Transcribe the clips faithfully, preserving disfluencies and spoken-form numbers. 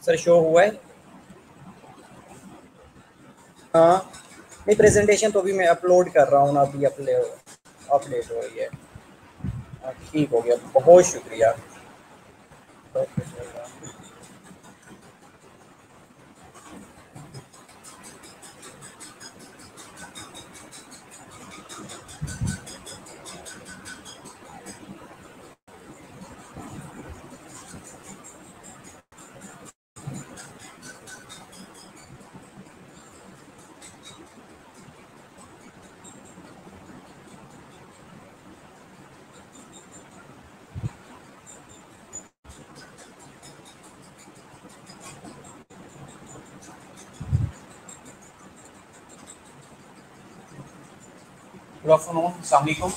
Sir show हुआ है? हाँ नहीं, प्रेजेंटेशन तो अभी मैं अपलोड कर रहा हूँ ना, अभी अपडेट अपडेट हो रही है। हाँ, ठीक हो गया, बहुत शुक्रिया। गुड आफ्टरनून, अस्सलाम वालेकुम।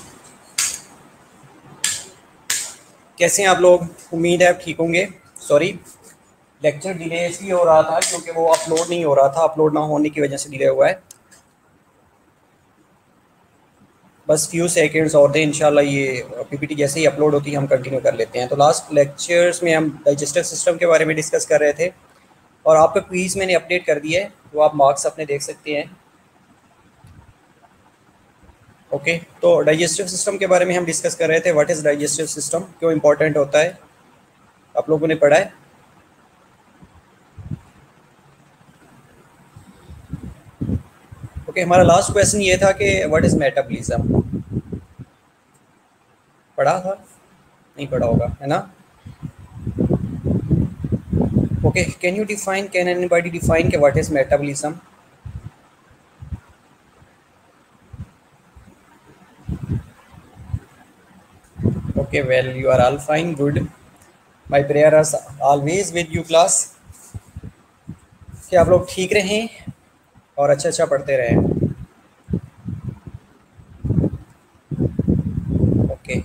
कैसे हैं आप लोग? उम्मीद है आप ठीक होंगे। सॉरी, लेक्चर डिले इसलिए हो रहा था क्योंकि वो अपलोड नहीं हो रहा था, अपलोड ना होने की वजह से डिले हुआ है। बस फ्यू सेकंड्स और दें, इंशाल्लाह ये पीपीटी जैसे ही अपलोड होती है हम कंटिन्यू कर लेते हैं। तो लास्ट लेक्चर्स में हम डाइजेस्टिव सिस्टम के बारे में डिस्कस कर रहे थे और आपका क्वीज़ मैंने अपडेट कर दिया है, तो आप मार्क्स अपने देख सकते हैं। ओके, तो डाइजेस्टिव सिस्टम के बारे में हम डिस्कस कर रहे थे। व्हाट इज़ डाइजेस्टिव सिस्टम, क्यों इंपॉर्टेंट होता है, आप लोगों ने पढ़ा है? ओके, हमारा लास्ट क्वेश्चन ये था कि व्हाट इज़ मेटाबॉलिज्म। पढ़ा था? नहीं पढ़ा होगा, है ना? Okay, can you define, can anybody define के what is metabolism? Okay, well you are all fine, good. My prayer is always with you class, कि आप लोग ठीक रहें और अच्छा अच्छा पढ़ते रहें। ओके,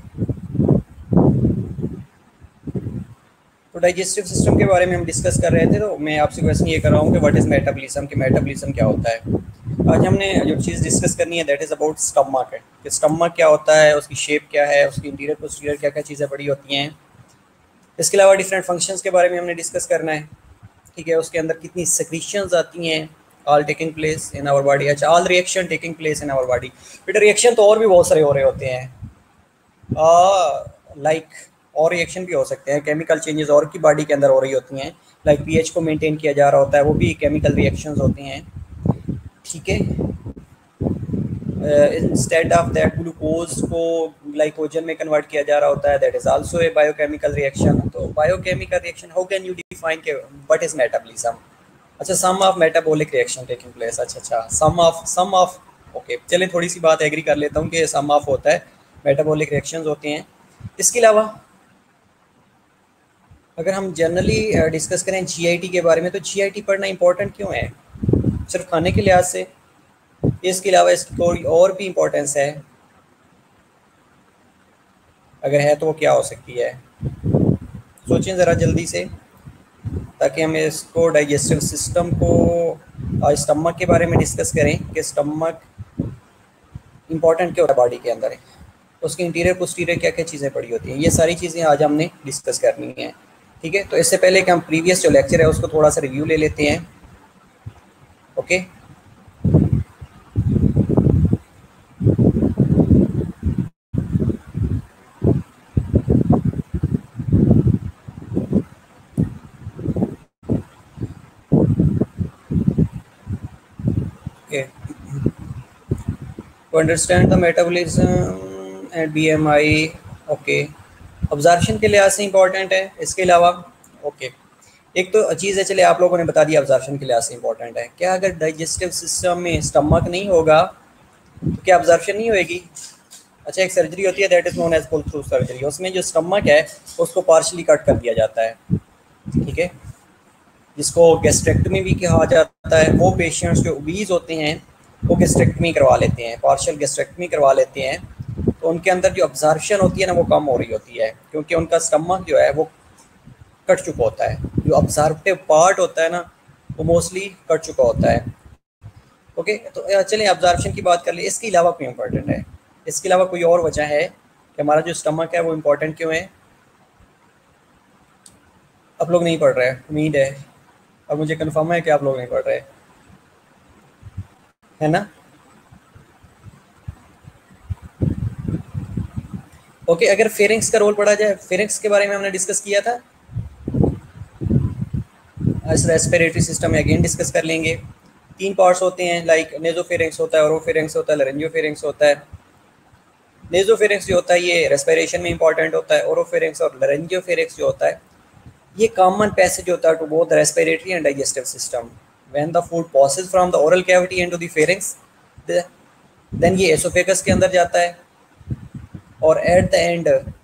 तो डाइजेस्टिव सिस्टम के बारे में हम डिस्कस कर रहे थे, तो मैं आपसे क्वेश्चन ये कर रहा हूँ कि व्हाट इज़ मेटाबॉलिज्म, कि मेटाबॉलिज्म क्या होता है। आज हमने जो चीज़ डिस्कस करनी है दैट इज़ अबाउट स्टमक है, कि स्टमक क्या होता है, उसकी शेप क्या है, उसकी इंटीरियर पोस्टीरियर क्या क्या चीज़ें पड़ी होती हैं। इसके अलावा डिफरेंट फंक्शंस के बारे में हमने डिस्कस करना है, ठीक है। उसके अंदर कितनी सेक्रीशंस आती हैं, all taking place in our body. अच्छा, all reaction taking place in our body. बेटा रिएक्शन तो और भी बहुत सारे हो रहे होते हैं, लाइक like, और रिएक्शन भी हो सकते हैं, केमिकल चेंजेस और की बॉडी के अंदर हो रही होती हैं, लाइक पीएच को मेंटेन किया जा रहा होता है, वो भी केमिकल रिएक्शंस होते हैं, ठीक है। इंस्टेड ऑफ दैट ग्लूकोज को ग्लाइकोजन में कन्वर्ट किया जा रहा होता है, that is also a biochemical reaction. तो biochemical reaction, how can you define के व्हाट इज मेटाबॉलिज्म? अच्छा, some of metabolic reaction taking place. अच्छा अच्छा, some of some of okay, चलिए थोड़ी सी बात एग्री कर लेता हूँ कि सम ऑफ होता है, मेटाबॉलिक रिएक्शंस होते हैं। इसके अलावा अगर हम जनरली डिस्कस करें जीआईटी के बारे में, तो जीआईटी पढ़ना इंपॉर्टेंट क्यों है? सिर्फ खाने के लिहाज से? इसके अलावा इसकी कोई और भी इम्पोर्टेंस है? अगर है तो वो क्या हो सकती है? सोचें ज़रा जल्दी से, ताकि हम इसको डाइजेस्टिव सिस्टम को और स्टमक के बारे में डिस्कस करें कि स्टमक इंपॉर्टेंट क्यों है बॉडी के अंदर है, उसके इंटीरियर पोस्टीरियर क्या क्या चीज़ें पड़ी होती हैं। ये सारी चीज़ें आज हमने डिस्कस करनी है, ठीक है। तो इससे पहले कि हम प्रीवियस जो लेक्चर है उसको थोड़ा सा रिव्यू ले लेते हैं। Okay, okay. To understand the metabolism and B M I, okay, observation के लिहाज से इंपॉर्टेंट है। इसके अलावा ओके okay. एक तो चीज़ है, चले आप लोगों ने बता दिया ऑब्जर्वेशन के लिहाज से इंपॉर्टेंट है क्या। अगर डाइजेस्टिव सिस्टम में स्टमक नहीं होगा तो क्या ऑब्जर्वेशन नहीं होएगी? अच्छा, एक सर्जरी होती है that is known as pull through surgery, उसमें जो स्टमक है उसको पार्शली कट कर दिया जाता है, ठीक है, जिसको गैस्ट्रेक्टमी भी कहा जाता है। वो पेशेंट्स जो ओबीज होते हैं वो गैस्ट्रेक्टमी करवा लेते हैं, पार्शियल गैस्ट्रेक्टमी करवा लेते हैं, तो उनके अंदर जो ऑब्जर्वेशन होती है ना वो कम हो रही होती है, क्योंकि उनका स्टमक जो है वो कट चुका होता है। जो ऑब्जर्वेटिव पार्ट होता है ना वो मोस्टली कट चुका होता है। ओके, तो चलिए ऑब्जर्वेशन की बात कर ले। इसके अलावा क्यों इम्पोर्टेंट है? इसके अलावा कोई और वजह है कि हमारा जो स्टमक है वो इम्पोर्टेंट क्यों है? आप लोग नहीं पढ़ रहे हैं, उम्मीद है। और मुझे कंफर्म है कि आप लोग नहीं पढ़ रहे, है ना? ओके, अगर फेरिंग्स का रोल पढ़ा जाए, फेरिंग्स के बारे में हमने डिस्कस किया था, रेस्पिरेटरी सिस्टम में अगेन डिस्कस कर लेंगे। तीन पार्ट्स होते हैं, लाइक नेजोफेरिंग्स होता है, ओरोफेरिंग्स होता है, लरेंजियोफेरिंग्स होता है। नेजोफेरिंग्स जो होता है ये रेस्पिरेशन में इंपॉर्टेंट होता है। ओरोफेरिंग्स और लरेंजियोफेरिंग्स जो होता है ये कॉमन पैसेज होता है to both respiratory and digestive system. When the food passes from the oral cavity into the pharynx, then ये एसोफेगस के अंदर जाता है और एट द एंड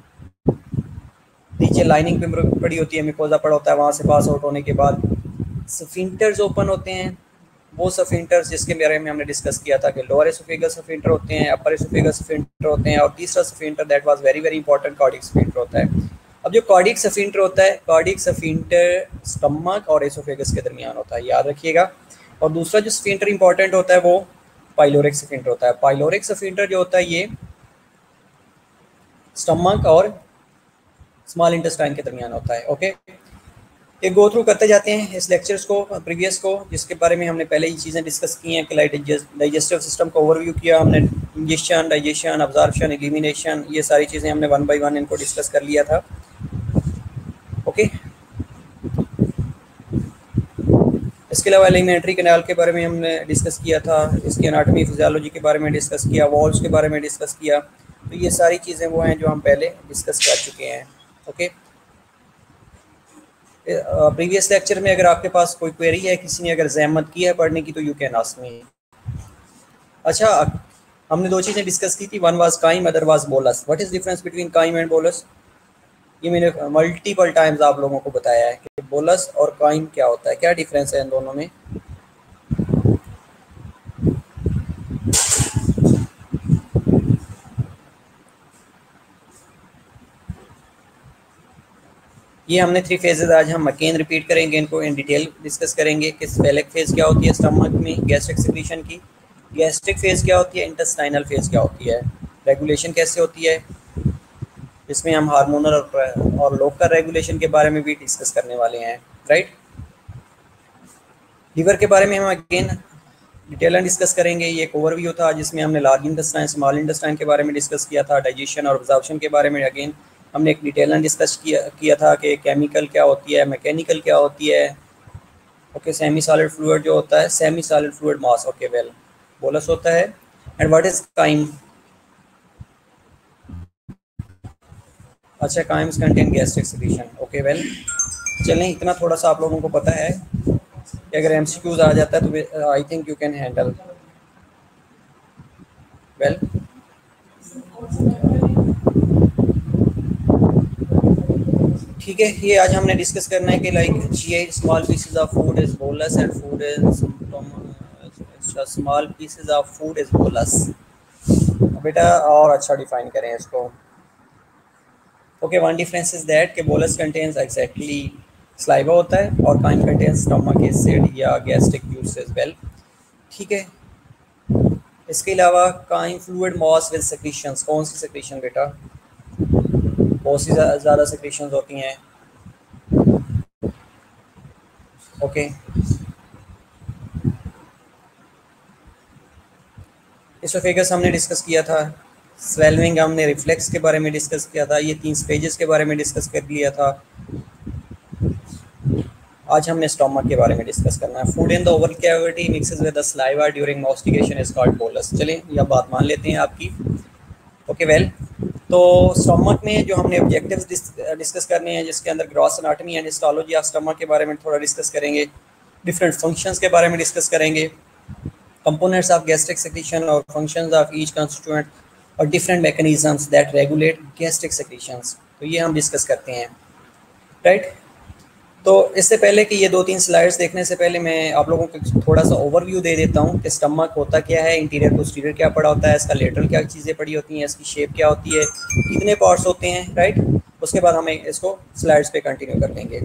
नीचे लाइनिंग पे पड़ी होती है, मिकोजा पड़ा होता है, वहाँ से पास आउट होने के बाद सफिंक्टर्स ओपन होते हैं। वो सफिंक्टर्स जिसके बारे में हमने डिस्कस किया था कि लोअर एसोफेगस सफिंक्टर होते हैं, अपर एसोफेगस सफिंक्टर होते हैं, और तीसरा sphincter that was very very important cardiac sphincter होता है। अब जो कार्डियक सफिंक्टर होता है, कार्डियक सफिंक्टर स्टमक और एसोफेगस के दरमियान होता है, याद रखिएगा। और दूसरा जो सफिंक्टर इंपॉर्टेंट होता है वो पाइलोरिक सफिंक्टर होता है। पाइलोरिक सफिंक्टर जो होता है ये स्टमक और स्मॉल इंटेस्टाइन के दरमियान होता है। ओके, ये गो थ्रू करते जाते हैं इस लेक्चर्स को, प्रीवियस को, जिसके बारे में हमने पहले ही चीज़ें डिस्कस की हैं कि डाइजेस्टिव सिस्टम का ओवरव्यू किया हमने, इंजेक्शन, डाइजेशन, अब्जॉर्प्शन, एलिमिनेशन, ये सारी चीज़ें हमने वन बाय वन इनको डिस्कस कर लिया था। ओके, इसके अलावा एलिमेंट्री कैनाल के बारे में हमने डिस्कस किया था, इसकी एनाटॉमी फिजियोलॉजी के बारे में डिस्कस किया, वॉल्स के बारे में डिस्कस किया। तो ये सारी चीज़ें वो हैं जो हम पहले डिस्कस कर चुके हैं। ओके, प्रीवियस लेक्चर में अगर आपके पास कोई क्वेरी है, किसी ने अगर जहमत की है पढ़ने की, तो यू कैन आस्क मी। अच्छा, हमने दो चीज़ें डिस्कस की थी, one was chyme, other was bolus. What is difference between chyme and bolus? ये मैंने मल्टीपल टाइम्स आप लोगों को बताया है कि बोलस और काइम क्या होता है, क्या डिफरेंस है इन दोनों में। ये हमने थ्री फेजेज आज हम अगेन रिपीट करेंगे, इनको इन डिटेल डिस्कस करेंगे कि पहले फेज क्या होती है स्टमक में गैस्ट्रिक सेक्रीशन की, गैस्ट्रिक फेज क्या होती है, इंटेस्टाइनल फेज क्या होती है, रेगुलेशन कैसे होती है, इसमें हम हार्मोनल और, और लोकल रेगुलेशन के बारे में भी डिस्कस करने वाले हैं, राइट। लीवर के बारे में हम अगेन डिटेल डिस्कस करेंगे। ये एक ओवरव्यू था जिसमें हमने लार्ज इंटेस्टाइन, स्मॉल इंटेस्टाइन के बारे में डिस्कस किया था। डाइजेशन और एब्जॉर्प्शन के बारे में अगेन हमने एक डिटेल डिस्कस किया किया था कि केमिकल क्या होती है, मैकेनिकल क्या होती है। ओके, सेमी सॉलिड फ्लूइड जो होता है, semi solid fluid mass, okay well, bolus होता है। And what is chyme? अच्छा, chymes contain gastric secretion, okay well. चलें, इतना थोड़ा सा आप लोगों को पता है कि अगर एमसीक्यूज आ जाता है तो I think you can handle well. ठीक है, ये आज हमने डिस्कस करना है कि लाइक जी small pieces of food is bolus and food is small pieces of food is bolus. बेटा और अच्छा डिफाइन करें इसको। Okay, one difference is that कि बोलस कंटेन्स एग्जैक्टली स्लाइवा होता है और काइम कंटेन्स स्टमक एसिड या गैस्ट्रिक जूसेस, वेल। ठीक है, इसके अलावा chyme fluid moss with secretions, कौन सी सेक्रीशन बेटा? बहुत सी ज़्यादा सेक्रीशंस होती हैं। ओके, एसोफेगस हमने डिस्कस किया था, स्वेलविंग हमने रिफ्लेक्स के बारे में डिस्कस किया था, ये तीन स्टेजेस के बारे में डिस्कस कर लिया था। आज हमने स्टमक के बारे में डिस्कस करना है। Food in the oral cavity mixes with the saliva during mastication is called bolus. चलें, यह बात मान लेते हैं आपकी। ओके वेल, तो स्टमक में जो हमने ऑब्जेक्टिव्स डिस्कस करने हैं, जिसके अंदर gross anatomy and histology of stomach के बारे में थोड़ा डिस्कस करेंगे, डिफरेंट फंक्शंस के बारे में डिस्कस करेंगे, कंपोनेंट्स ऑफ गैस्ट्रिक सेक्रीशन और फंक्शंस ऑफ ईच कंस्टिट्यूएंट और different mechanisms that regulate gastric secretions, तो ये हम डिस्कस करते हैं, राइट। तो इससे पहले कि ये दो तीन स्लाइड्स देखने से पहले मैं आप लोगों को थोड़ा सा ओवरव्यू दे देता हूँ कि स्टमक होता क्या है, इंटीरियर पोस्टीरियर क्या पड़ा होता है, इसका लेटरल क्या चीज़ें पड़ी होती हैं, इसकी शेप क्या होती है, कितने पार्ट्स होते हैं, राइट। उसके बाद हमें इसको स्लाइड्स पे कंटिन्यू कर लेंगे।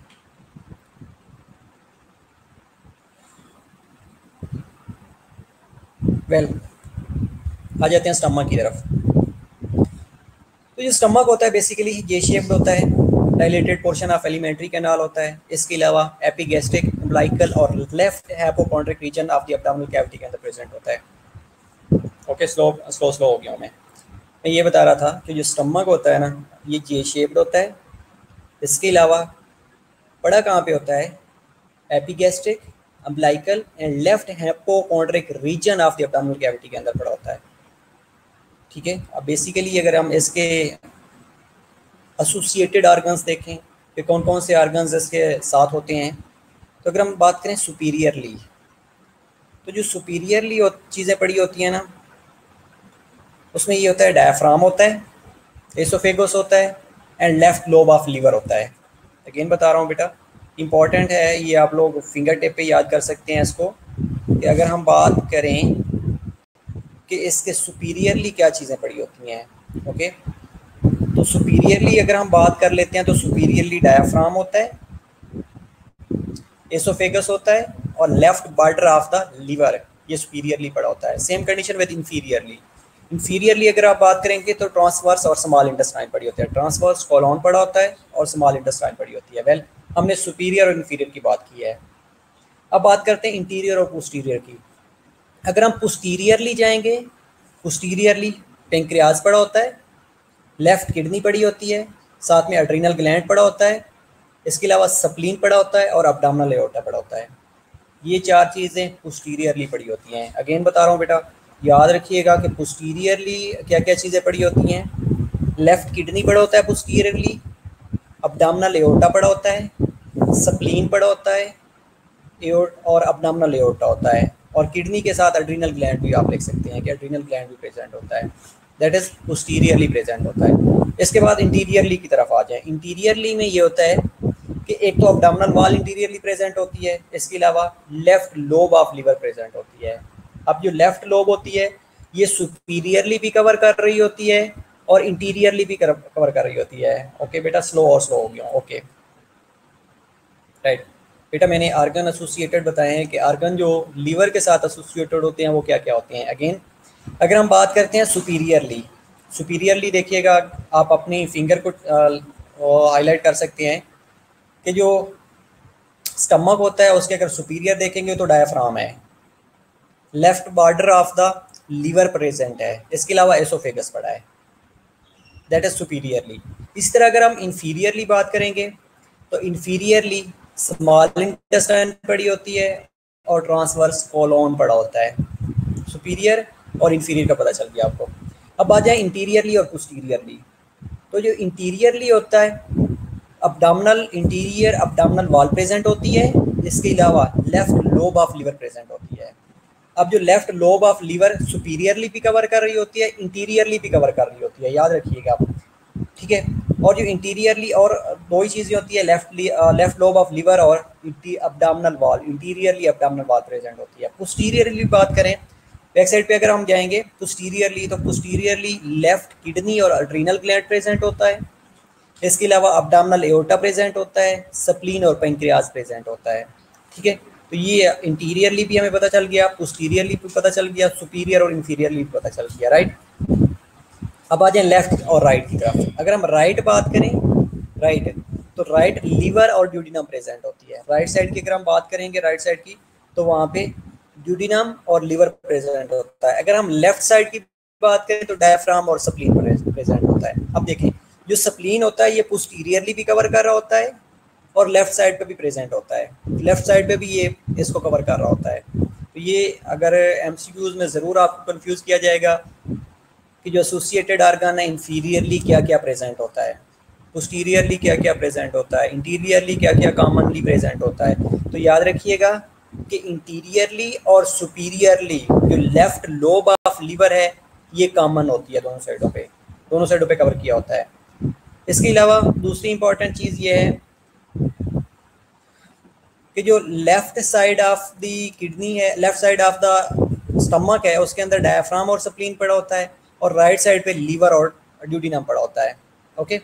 वेल well, आ जाते हैं स्टमक की तरफ। तो ये स्टमक होता है बेसिकली ये शेप्ड होता है, dilated portion of alimentary canal होता है। इसके अलावा एपिगैस्ट्रिक, अम्बिलिकल और left hypochondriac region of the abdominal cavity के अंदर प्रेजेंट होता है। ओके, स्लो स्लो स्लो हो गया हूँ मैं मैं ये बता रहा था कि जो स्टमक होता है ना, ये जे शेप्ड होता है। इसके अलावा पड़ा कहाँ पे होता है? Epigastric, umbilical and left hypochondriac region of the abdominal cavity के अंदर पड़ा होता है। ठीक है, अब बेसिकली अगर हम इसके एसोसिएटेड ऑर्गन्स देखें कि कौन कौन से ऑर्गन्स इसके साथ होते हैं, तो अगर हम बात करें सुपीरियरली, तो जो सुपीरियरली चीज़ें पड़ी होती हैं ना, उसमें ये होता है डायफ्राम होता है, एसोफेगस होता है and left lobe of liver होता है। अगेन बता रहा हूँ बेटा, इंपॉर्टेंट है ये, आप लोग फिंगर टिप पे याद कर सकते हैं इसको, कि अगर हम बात करें कि इसके सुपीरियरली क्या चीज़ें पड़ी होती हैं। ओके, तो सुपीरियरली अगर हम बात कर लेते हैं तो सुपीरियरली डायफ्राम होता है, एसोफेगस होता है और left border of the liver, ये सुपीरियरली पड़ा होता है। Same condition with inferiorly. Inferiorly अगर आप बात करेंगे तो ट्रांसवर्स और स्मॉल इंटेस्टाइन पड़ी होती है। ट्रांसवर्स कॉलोन पड़ा होता है और स्मॉल इंटेस्टाइन पड़ी होती है। वेल well, हमने सुपीरियर और इंफीरियर की बात की है। अब बात करते हैं इंटीरियर और पोस्टीरियर की। अगर हम पोस्टीरियरली जाएंगे, पोस्टीरियरली पेंक्रियाज पड़ा होता है, लेफ्ट किडनी पड़ी होती है, साथ में एड्रीनल ग्लैंड पड़ा होता है, इसके अलावा स्प्लीन पड़ा होता है और अब्डोमिनल एओर्टा पड़ा होता है। ये चार चीज़ें पोस्टीरियरली पड़ी होती हैं। अगेन बता रहा हूँ बेटा, याद रखिएगा कि पोस्टीरियरली क्या क्या चीज़ें पड़ी होती हैं। लेफ्ट किडनी पड़ा होता है पोस्टीरियरली, अब्डोमिनल एओर्टा पड़ा होता है, स्प्लीन पड़ा होता है और अब्डोमिनल एओर्टा होता है, और किडनी के साथ एड्रीनल ग्लैंड भी आप लिख सकते हैं कि एड्रीनल ग्लैंड भी प्रेजेंट होता है, दैट इज पोस्टीरियरली प्रेजेंट होता है। इसके बाद इंटीरियरली की तरफ आ जाए। इंटीरियरली में ये होता है कि एक तो अब्डोमिनल वॉल इंटीरियरली प्रेजेंट होती है, इसके अलावा left lobe of liver present होती है। अब जो लेफ्ट लोब होती है ये सुपीरियरली भी कवर कर रही होती है और इंटीरियरली भी कवर कर रही होती है। ओके बेटा, स्लो और स्लो हो गया। ओके राइट बेटा, मैंने आर्गन एसोसिएटेड बताए हैं कि आर्गन जो लीवर के साथ एसोसिएटेड होते हैं वो क्या क्या होते हैं। अगेन अगर हम बात करते हैं सुपीरियरली, सुपीरियरली देखिएगा, आप अपनी फिंगर को हाईलाइट कर सकते हैं कि जो स्टमक होता है उसके अगर सुपीरियर देखेंगे तो डायफ्राम है, left border of the liver present है, इसके अलावा एसोफेगस पड़ा है, दैट इज सुपीरियरली। इस तरह अगर हम इंफीरियरली बात करेंगे तो इंफीरियरली स्मॉल इंटेस्टाइन पड़ी होती है और ट्रांसवर्स कोलोन पड़ा होता है। सुपीरियर और इंफीरियर का पता चल गया आपको। अब आ जाए इंटीरियरली और पोस्टीरियरली। तो जो इंटीरियरली होता है, abdominal interior abdominal wall present होती है, इसके अलावा left lobe of liver present होती है। अब जो left lobe of liver superiorly भी कवर कर रही होती है, इंटीरियरली भी कवर कर रही होती है, याद रखिएगा आप, ठीक है। और जो इंटीरियरली और दो ही चीज़ें होती है, left left lobe of liver और abdominal wall, interiorly abdominal wall present होती है। पोस्टीरियरली बात करें, बैक साइड पे अगर हम जाएंगे पोस्टीरियरली, तो पोस्टीरियरली लेफ्ट किडनी और एड्रीनल ग्लैंड प्रेजेंट होता है, इसके अलावा अब्डोमिनल एओर्टा प्रेजेंट होता है, स्प्लीन और पेंक्रियाज प्रेजेंट होता है, ठीक है। तो ये इंटीरियरली भी हमें पता चल गया, पोस्टीरियरली भी पता चल गया, सुपीरियर और इंफीरियरली भी पता चल गया, राइट। अब आ जाए लेफ्ट और राइट की तरफ। अगर हम राइट बात करें, राइट तो राइट लीवर और ड्यूडिनम प्रेजेंट होती है। राइट साइड की अगर हम बात करेंगे, राइट साइड की, तो वहाँ पे ड्यूडिनम और लिवर प्रेजेंट होता है। अगर हम लेफ्ट साइड की बात करें तो डायफ्राम और स्प्लीन प्रेजेंट होता है। अब देखें, जो स्प्लीन होता है ये पोस्टीरियरली भी कवर कर रहा होता है और लेफ्ट साइड पे भी प्रेजेंट होता है, लेफ्ट साइड पे भी ये इसको कवर कर रहा होता है। तो ये अगर एमसीक्यूज में ज़रूर आपको कंफ्यूज किया जाएगा कि जो एसोसिएटेड ऑर्गन है इंफीरियरली क्या क्या प्रेजेंट होता है, पोस्टीरियरली क्या क्या प्रेजेंट होता है, इंटीरियरली क्या क्या कॉमनली प्रेजेंट होता है। तो याद रखिएगा कि इंटीरियरली और सुपीरियरली जो लेफ्ट लोब ऑफ लीवर है ये कॉमन होती है, दोनों साइडों पे दोनों साइडों पे कवर किया होता है। इसके अलावा दूसरी इंपॉर्टेंट चीज़ ये है कि जो left side of the kidney है, left side of the stomach है, उसके अंदर डायफ्राम और स्प्लीन पड़ा होता है और राइट साइड पे लीवर और ड्यूडिनम पड़ा होता है, ओके।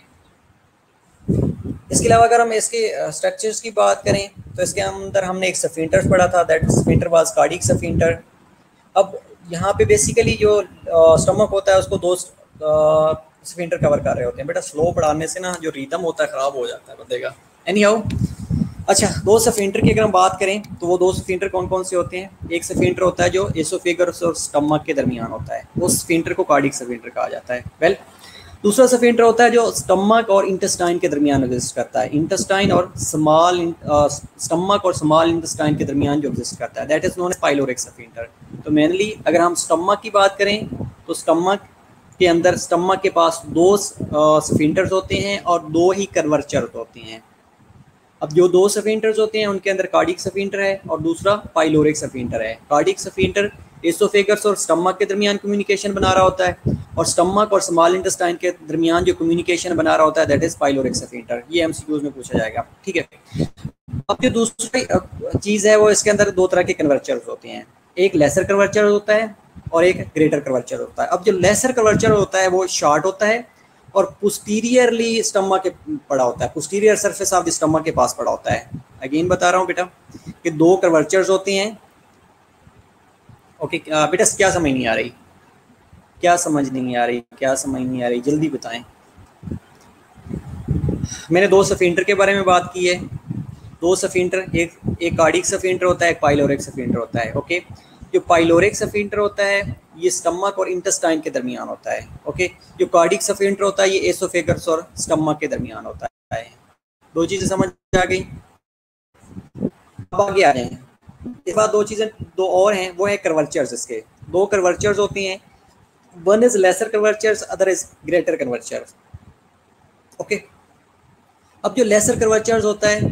इसके अलावा अगर हम इसके स्ट्रक्चर्स की बात करें तो इसके अंदर हमने एक स्फिंक्टर पढ़ा था, that sphincter was cardiac sphincter. अब यहाँ पे बेसिकली जो स्टमक होता है उसको दो स्फिंक्टर कवर कर रहे होते हैं। बेटा स्लो पढ़ाने से ना जो रिदम होता है ख़राब हो जाता है बंदे का। एनी हाउ, अच्छा दो स्फिंक्टर की अगर हम बात करें तो वो दो स्फिंक्टर कौन कौन से होते हैं? एक स्फिंक्टर होता है जो एसोफेगस और स्टमक के दरमियान होता है, उस स्फिंक्टर को कार्डिक स्फिंक्टर कहा जाता है। वेल दूसरा स्फिंक्टर होता है जो स्टमक और इंटेस्टाइन के दरमियान एग्जिस्ट करता है, इंटेस्टाइन और स्मॉल स्टमक और स्मॉल इंटेस्टाइन के दरमियान जो एग्जिस्ट करता है, that is known as pyloric sphincter. तो मेनली अगर हम स्टमक की बात करें तो स्टमक के अंदर स्टमक के पास दो स्फिंक्टर्स होते हैं और दो ही कर्वर्चर होते हैं। अब जो दो स्फिंक्टर्स होते हैं उनके अंदर कार्डिक स्फिंक्टर है और दूसरा पाइलोरिक स्फिंक्टर है। कार्डिक स्फिंक्टर एसोफेगस और स्टमक के दरमियान कम्युनिकेशन बना रहा होता है और स्टमक और स्मॉल इंटेस्टाइन के दरमियान जो कम्युनिकेशन बना रहा होता है दैट इज पाइलोरिक स्फिंक्टर। ये एमसीक्यूज में पूछा जाएगा, ठीक है। अब जो दूसरी चीज़ है वो इसके अंदर दो तरह के कन्वर्चर्स होते हैं, एक लेसर कन्वर्चर होता है और एक ग्रेटर कन्वर्चर होता है। अब जो लेसर कन्वर्चर होता है वो शॉर्ट होता है और पोस्टीरियरली स्टमक के पड़ा होता है, posterior surface of the stomach के पास पड़ा होता है। अगेन बता रहा हूँ बेटा कि दो कर्वर्चर्स होते हैं। ओके बेटा क्या समझ नहीं आ रही, क्या समझ नहीं आ रही, क्या समझ नहीं आ रही, जल्दी बताएं। मैंने दो स्फिंक्टर के बारे में बात की है, दो स्फिंक्टर, एक एक कार्डिक स्फिंक्टर होता है, एक पाइलोरिक स्फिंक्टर होता है। ओके जो पाइलोरिक स्फिंक्टर होता है ये स्टमक और इंटेस्टाइन के दरमियान होता है। ओके जो कार्डिक स्फिंक्टर होता है ये एसोफेगस और स्टमक के दरमियान होता है। दो चीजें समझ आ गई। अब आगे आ जाए, इस बार दो चीजें दो और हैं, वो है कर्वर्चर्स। इसके दो कर्वर्चर्स होती हैं, one is lesser curvatures, other is greater curvatures. Okay अब जो लेसर कर्वर्चर्स होता है,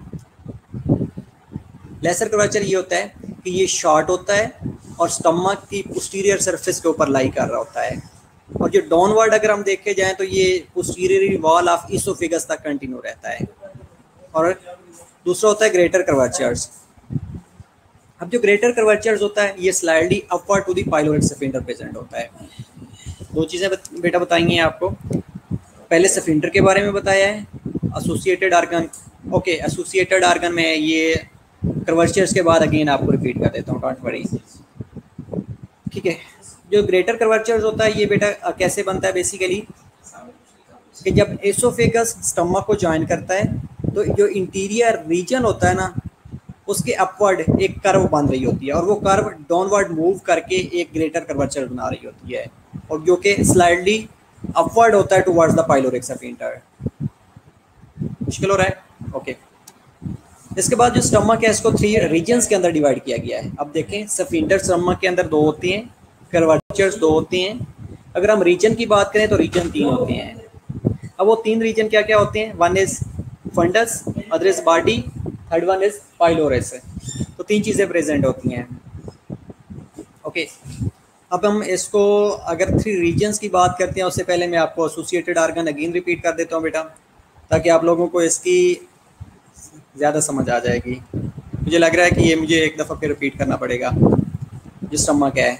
लेसर कर्वेचर ये होता है कि ये शॉर्ट होता है और स्टमक की पोस्टीरियर सरफेस के ऊपर लाई कर रहा होता है, और जो डाउनवर्ड अगर हम देखे जाएं तो ये पोस्टीरियर वॉल ऑफ इसोफेगस तक कंटिन्यू रहता है। और दूसरा होता है ग्रेटर कर्वेचर्स। अब जो ग्रेटर कर्वेचर्स होता है ये slightly upward to the pyloric sphincter present होता है। दो चीज़ें बेटा बताई हैं आपको, पहले स्फिंक्टर के बारे में बताया है, associated organ. Okay associated organ में ये कर्वेचर्स के बाद अगेन आपको रिपीट कर देता हूँ, डोंट वरी, ठीक है। जो ग्रेटर कर्वेचर्स होता है ये बेटा कैसे बनता है बेसिकली कि जब एसोफेगस स्टमक को ज्वाइन करता है तो जो इंटीरियर रीजन होता है ना उसके अपवर्ड एक कर्व बन रही होती है और वो कर्व डाउनवर्ड मूव करके एक ग्रेटर कर्वेचर बना रही होती है और जो कि स्लाइडली अपवर्ड होता है टुवर्ड्स द पाइलोरिक स्फिंक्टर। मुश्किल हो रहा है? ओके इसके बाद जो स्टमक है इसको थ्री रीजन्स के अंदर डिवाइड किया गया है। अब देखें स्फिंक्टर स्टमक के अंदर दो होते हैं, कर्वेचर्स दो होते हैं। अगर हम रीजन की बात करें तो रीजन तीन होते हैं। अब वो तीन रीजन क्या क्या होते हैं? One is fundus, other is body, third one is pylorus. तो तीन चीज़ें प्रेजेंट होती हैं। ओके अब हम इसको अगर थ्री रीजन्स की बात करते हैं उससे पहले मैं आपको एसोसिएटेड आर्गन अगेन रिपीट कर देता हूँ बेटा, ताकि आप लोगों को इसकी ज़्यादा समझ आ जाएगी। मुझे लग रहा है कि ये मुझे एक दफ़ा फिर रिपीट करना पड़ेगा जो स्टमक है।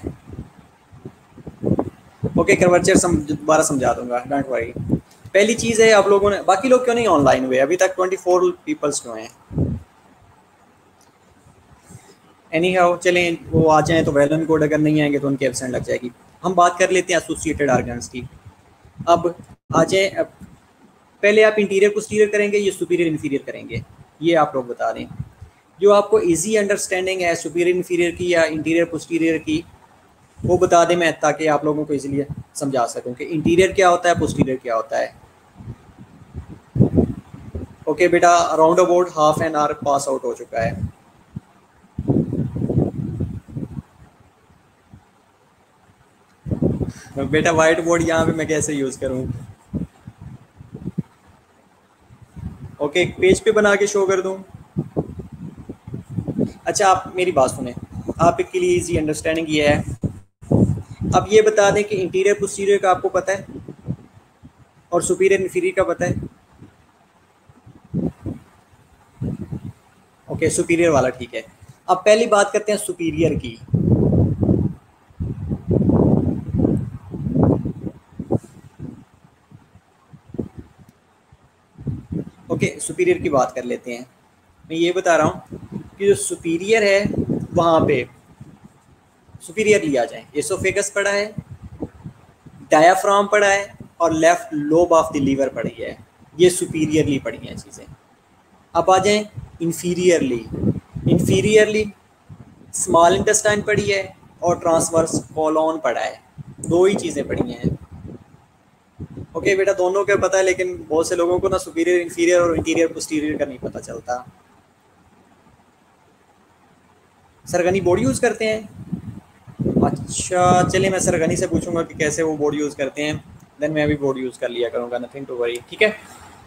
ओके कर्वेचर सम दोबारा समझा दूंगा, डोंट वरी। पहली चीज़ है आप लोगों ने, बाकी लोग क्यों नहीं ऑनलाइन हुए अभी तक? ट्वेंटी फोर पीपल्स क्यों हैं? एनी हाउ चलें वो आ जाएँ तो वेल एंड गुड, अगर नहीं आएंगे तो उनकी एब्सेंट लग जाएगी। हम बात कर लेते हैं एसोसिएटेड आर्गन्स की। अब आ जाए, पहले आप इंटीरियर पोस्टीरियर करेंगे या सुपीरियर इन्फीरियर करेंगे ये आप लोग बता दें। जो आपको इजी अंडरस्टैंडिंग है सुपीरियर इन्फीरियर की या इंटीरियर पोस्टीरियर की वो बता दें मैं, ताकि आप लोगों को इजीली समझा सकूं कि इंटीरियर क्या होता है, पोस्टीरियर क्या होता है। ओके बेटा around about half an hour pass out हो चुका है। बेटा वाइट बोर्ड यहाँ पे मैं कैसे यूज़ करूँ? ओके एक पेज पे बना के शो कर दूँ? अच्छा आप मेरी बात सुने, आपके लिए इजी अंडरस्टैंडिंग ये है। अब ये बता दें कि इंटीरियर पोस्टीरियर का आपको पता है और सुपीरियर इन्फीरियर का पता है? ओके सुपीरियर वाला ठीक है। अब पहली बात करते हैं सुपीरियर की। ओके सुपीरियर की बात कर लेते हैं। मैं ये बता रहा हूँ कि जो सुपीरियर है वहाँ पे सुपीरियर लिया जाए, एसोफेगस पड़ा है, डायाफ्राम पड़ा है, और left lobe of the liver पड़ी है, ये सुपीरियरली पड़ी हैं चीज़ें। अब आ जाएं इंफीरियरली। इंफीरियरली स्मॉल इंटेस्टाइन पड़ी है और ट्रांसवर्स कोलोन पड़ा है, दो ही चीज़ें पड़ी हैं। ओके बेटा, दोनों के पता है, लेकिन बहुत से लोगों को ना सुपीरियर इंफीरियर और इंटीरियर पोस्टीरियर का नहीं पता चलता। सरगनी बोर्ड यूज़ करते हैं? अच्छा चलिए, मैं सरगनी से पूछूंगा कि कैसे वो बोर्ड यूज़ करते हैं, देन मैं भी बोर्ड यूज़ कर लिया करूँगा, नथिंग टू वरी। ठीक है,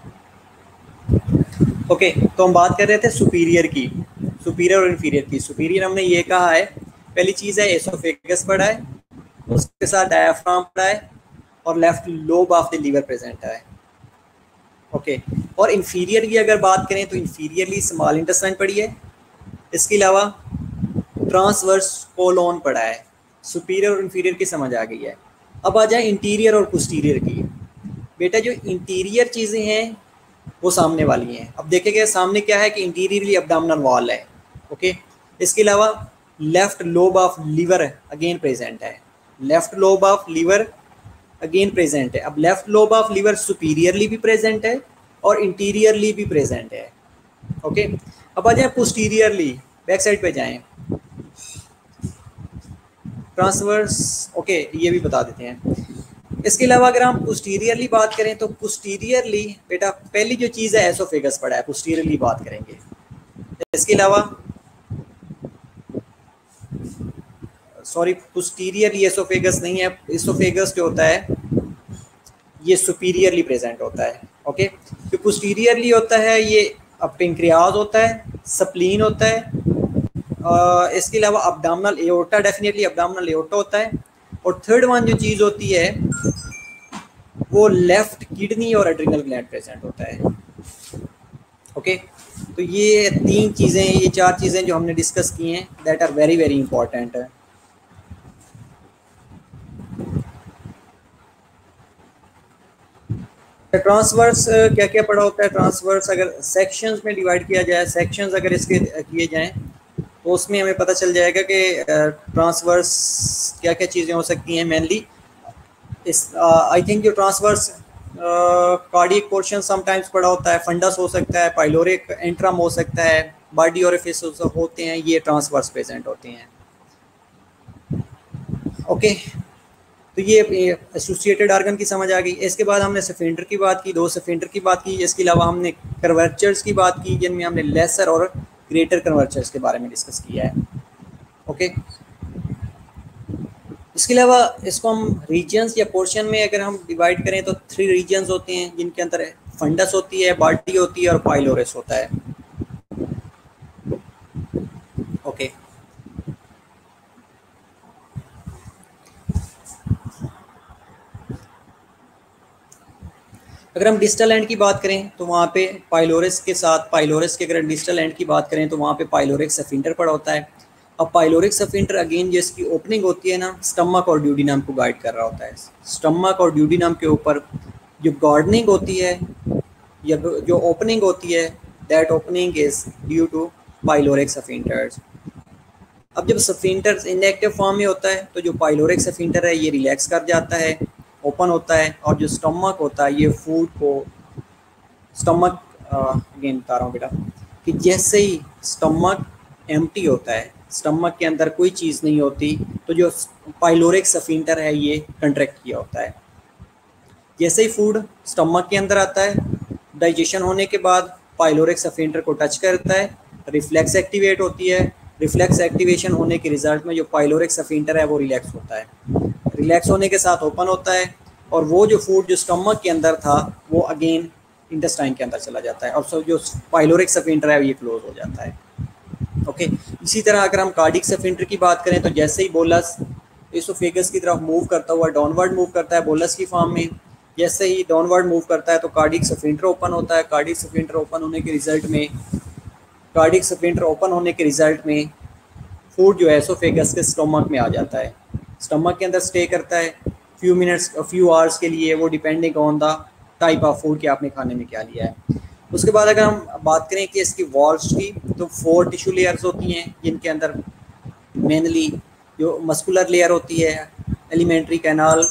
ओके okay, तो हम बात कर रहे थे सुपीरियर की, सुपीरियर और इंफीरियर की। सुपीरियर हमने ये कहा है, पहली चीज़ है एसोफेगस पड़ा है, उसके साथ डायफ्राम पड़ा है और left lobe of the liver present है। Okay okay. और इंफीरियर की अगर बात करें तो इंफीरियरली स्मॉल इंटेस्टाइन पड़ी है, इसके अलावा ट्रांसवर्स कोलोन पड़ा है। सुपीरियर और इंफीरियर की समझ आ गई है। अब आ जाए इंटीरियर और पोस्टीरियर की। बेटा जो इंटीरियर चीज़ें हैं वो सामने वाली हैं। अब देखेंगे सामने क्या है कि इंटीरियरली एब्डोमिनल वॉल है। ओके, इसके अलावा left lobe of liver again present है, left lobe of liver again present है। अब left lobe of liver superiorly भी प्रेजेंट है और इंटीरियरली भी प्रेजेंट है। ओके, अब आ जाए पोस्टीरियरली, बैक साइड पे जाएं, ट्रांसवर्स। ओके, ये भी बता देते हैं। इसके अलावा अगर हम पोस्टीरियरली बात करें तो पोस्टीरियरली बेटा पहली जो चीज़ है एसोफेगस पड़ा है, पोस्टीरियरली बात करेंगे। इसके अलावा सॉरी पोस्टीरियरली एसोफेगस नहीं है, एसोफेगस जो होता है ये सुपीरियरली प्रेजेंट होता है। ओके, जो पोस्टीरियरली होता है ये पेंक्रियाज होता है, स्प्लीन होता है, आ, इसके अलावा abdominal aorta, definitely abdominal aorta होता है। और थर्ड वन जो चीज़ होती है वो लेफ्ट किडनी और एड्रिनल ग्लैंड प्रेजेंट होता है। ओके, तो ये तीन चीज़ें, ये चार चीज़ें जो हमने डिस्कस की हैं that are very very important है। ट्रांसवर्स क्या क्या पड़ा होता है? ट्रांसवर्स अगर सेक्शंस में डिवाइड किया जाए, सेक्शंस अगर इसके किए जाएं तो उसमें हमें पता चल जाएगा कि ट्रांसवर्स क्या क्या चीज़ें हो सकती हैं। मेनली इस आई थिंक जो ट्रांसवर्स कार्डियक पोर्शन समटाइम्स पड़ा होता है, फंडस हो सकता है, पाइलोरिक एंट्रम हो सकता है, बॉडी ओरिफिस होते हैं, ये ट्रांसवर्स प्रेजेंट होते हैं। Okay okay. तो ये एसोसिएटेड ऑर्गन की समझ आ गई। इसके बाद हमने सफिंटर की बात की, दो सफिंटर की बात की। इसके अलावा हमने कर्वेचर्स की बात की, जिनमें हमने लेसर और ग्रेटर कर्वेचर्स के बारे में डिस्कस किया है। ओके, इसके अलावा इसको हम रीजन्स या पोर्शन में अगर हम डिवाइड करें तो थ्री रीजन्स होते हैं, जिनके अंदर फंडस होती है, बॉडी होती है और पाइलोरस होता है। ओके, अगर हम डिस्टल एंड की बात करें तो वहाँ पे पाइलोरस के साथ, पाइलोरस के अगर डिस्टल एंड की बात करें तो वहाँ पे पाइलोरिक सफिंटर पड़ा होता है। अब पाइलोरिक सफिंटर अगेन जिसकी ओपनिंग होती है ना, स्टमक और ड्यूडिनम को गाइड कर रहा होता है। स्टमक और ड्यूडिनम के ऊपर जो गार्डनिंग होती है या जो ओपनिंग होती है, that opening is due to pyloric sphincters. अब जब सफिंटर इनएक्टिव फॉर्म में होता है तो जो पाइलोरिक सफिंटर है ये रिलैक्स कर जाता है, ओपन होता है, और जो स्टमक होता है ये फूड को, स्टमक अगेन बता रहा हूँ बेटा कि जैसे ही स्टमक एम्प्टी होता है, स्टमक के अंदर कोई चीज़ नहीं होती, तो जो पाइलोरिक सफिंटर है ये कंट्रैक्ट किया होता है। जैसे ही फूड स्टमक के अंदर आता है, डाइजेशन होने के बाद पाइलोरिक सफिंटर को टच करता है, रिफ्लेक्स एक्टिवेट होती है। रिफ्लेक्स एक्टिवेशन होने के रिजल्ट में जो पाइलोरिक सफिंटर है वो रिलैक्स होता है, रिलैक्स होने के साथ ओपन होता है, और वो जो फूड जो स्टमक के अंदर था वो अगेन इंटेस्टाइन के अंदर चला जाता है, और सो जो पाइलोरिक सफिंटर है ये क्लोज हो जाता है। ओके, इसी तरह अगर हम कार्डिक सफिंटर की बात करें तो जैसे ही बोलस एसोफेगस की तरफ मूव करता हुआ डाउनवर्ड मूव करता है बोलस की फॉर्म में, जैसे ही डाउनवर्ड मूव करता है तो कार्डिक सफिंटर ओपन होता है। कार्डिक सफिंटर ओपन होने के रिजल्ट में कार्डिक सफिंटर ओपन होने के रिजल्ट में फूड जो है एसोफेगस के स्टमक में आ जाता है, स्टमक के अंदर स्टे करता है फ्यू मिनट्स फ्यू आवर्स के लिए, वो depending on the type of food कि आपने खाने में क्या लिया है। उसके बाद अगर हम बात करें कि इसकी वॉल्स की, तो फोर टिश्यू लेयर्स होती हैं, जिनके अंदर मेनली जो मस्कुलर लेयर होती है, alimentary canal,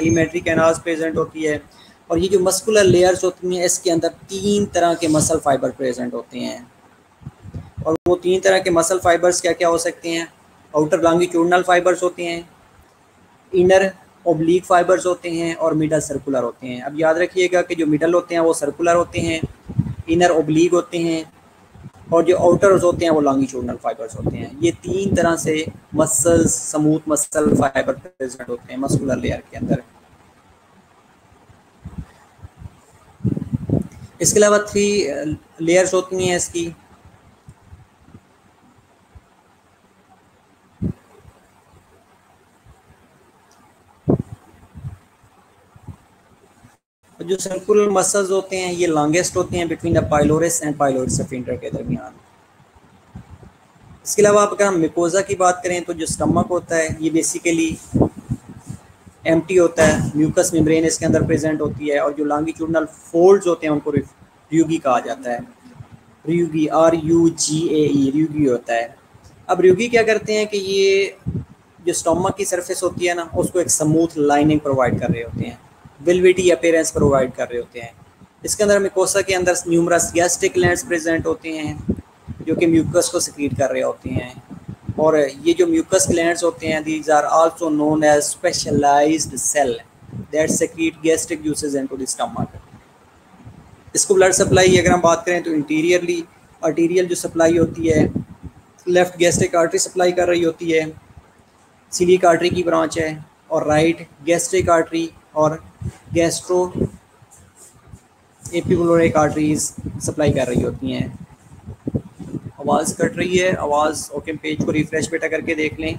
alimentary canals present होती है। और ये जो मस्कुलर लेयर्स होती हैं इसके अंदर तीन तरह के मसल फाइबर प्रेजेंट होते हैं। और वो तीन तरह के मसल फाइबर्स क्या क्या हो सकते हैं? आउटर लॉन्गिट्यूडनल फाइबर्स होते हैं, इनर ओब्लिक फाइबर्स होते हैं और मिडल सर्कुलर होते हैं। अब याद रखिएगा कि जो मिडल होते हैं वो सर्कुलर होते हैं, इनर ओब्लिक होते हैं और जो आउटर्स होते हैं वो लॉन्गिट्यूडनल फाइबर्स होते हैं। ये तीन तरह से muscles, smooth muscle fibre present होते हैं मस्कुलर लेयर के अंदर। इसके अलावा थ्री लेयर्स होती हैं इसकी। जो सर्कुलर मसल्स होते हैं ये लॉन्गेस्ट होते हैं between the pylorus and pylorus sphincter के दरमियान। इसके अलावा आप अगर हम मिकोजा की बात करें तो जो स्टमक होता है ये बेसिकली एम्प्टी होता है, म्यूकस मेम्ब्रेन इसके अंदर प्रेजेंट होती है। और जो लॉन्गिट्यूडनल फोल्ड्स होते हैं उनको रियूगी कहा जाता है। रियूगी, आर यू जी ए ई, रियूगी होता है। अब रियूगी क्या करते हैं कि ये जो स्टमक की सरफेस होती है ना उसको एक स्मूथ लाइनिंग प्रोवाइड कर रहे होते हैं, वेलवेटी अपीयरेंस प्रोवाइड कर रहे होते हैं। इसके अंदर मिकोसा के अंदर न्यूमरस गैस्ट्रिक ग्लैंड्स प्रेजेंट होते हैं जो कि म्यूकस को सिक्रीट कर रहे होते हैं। और ये जो म्यूकस ग्लैंड्स होते हैं these are also known as specialised cell that secrete gastric juices into the stomach. इसको ब्लड सप्लाई अगर हम बात करें तो इंटीरियरली आर्टीरियल जो सप्लाई होती है लेफ्ट गैस्ट्रिक आर्टरी सप्लाई कर रही होती है, सीलिक आर्टरी की ब्रांच है, और राइट गैस्ट्रिक आर्टरी और गैस्ट्रो एपिकुलरिक आर्टरीज सप्लाई कर रही होती हैं। आवाज़ कट रही है, आवाज़ ओके, पेज को रिफ्रेश बेटा करके देख लें।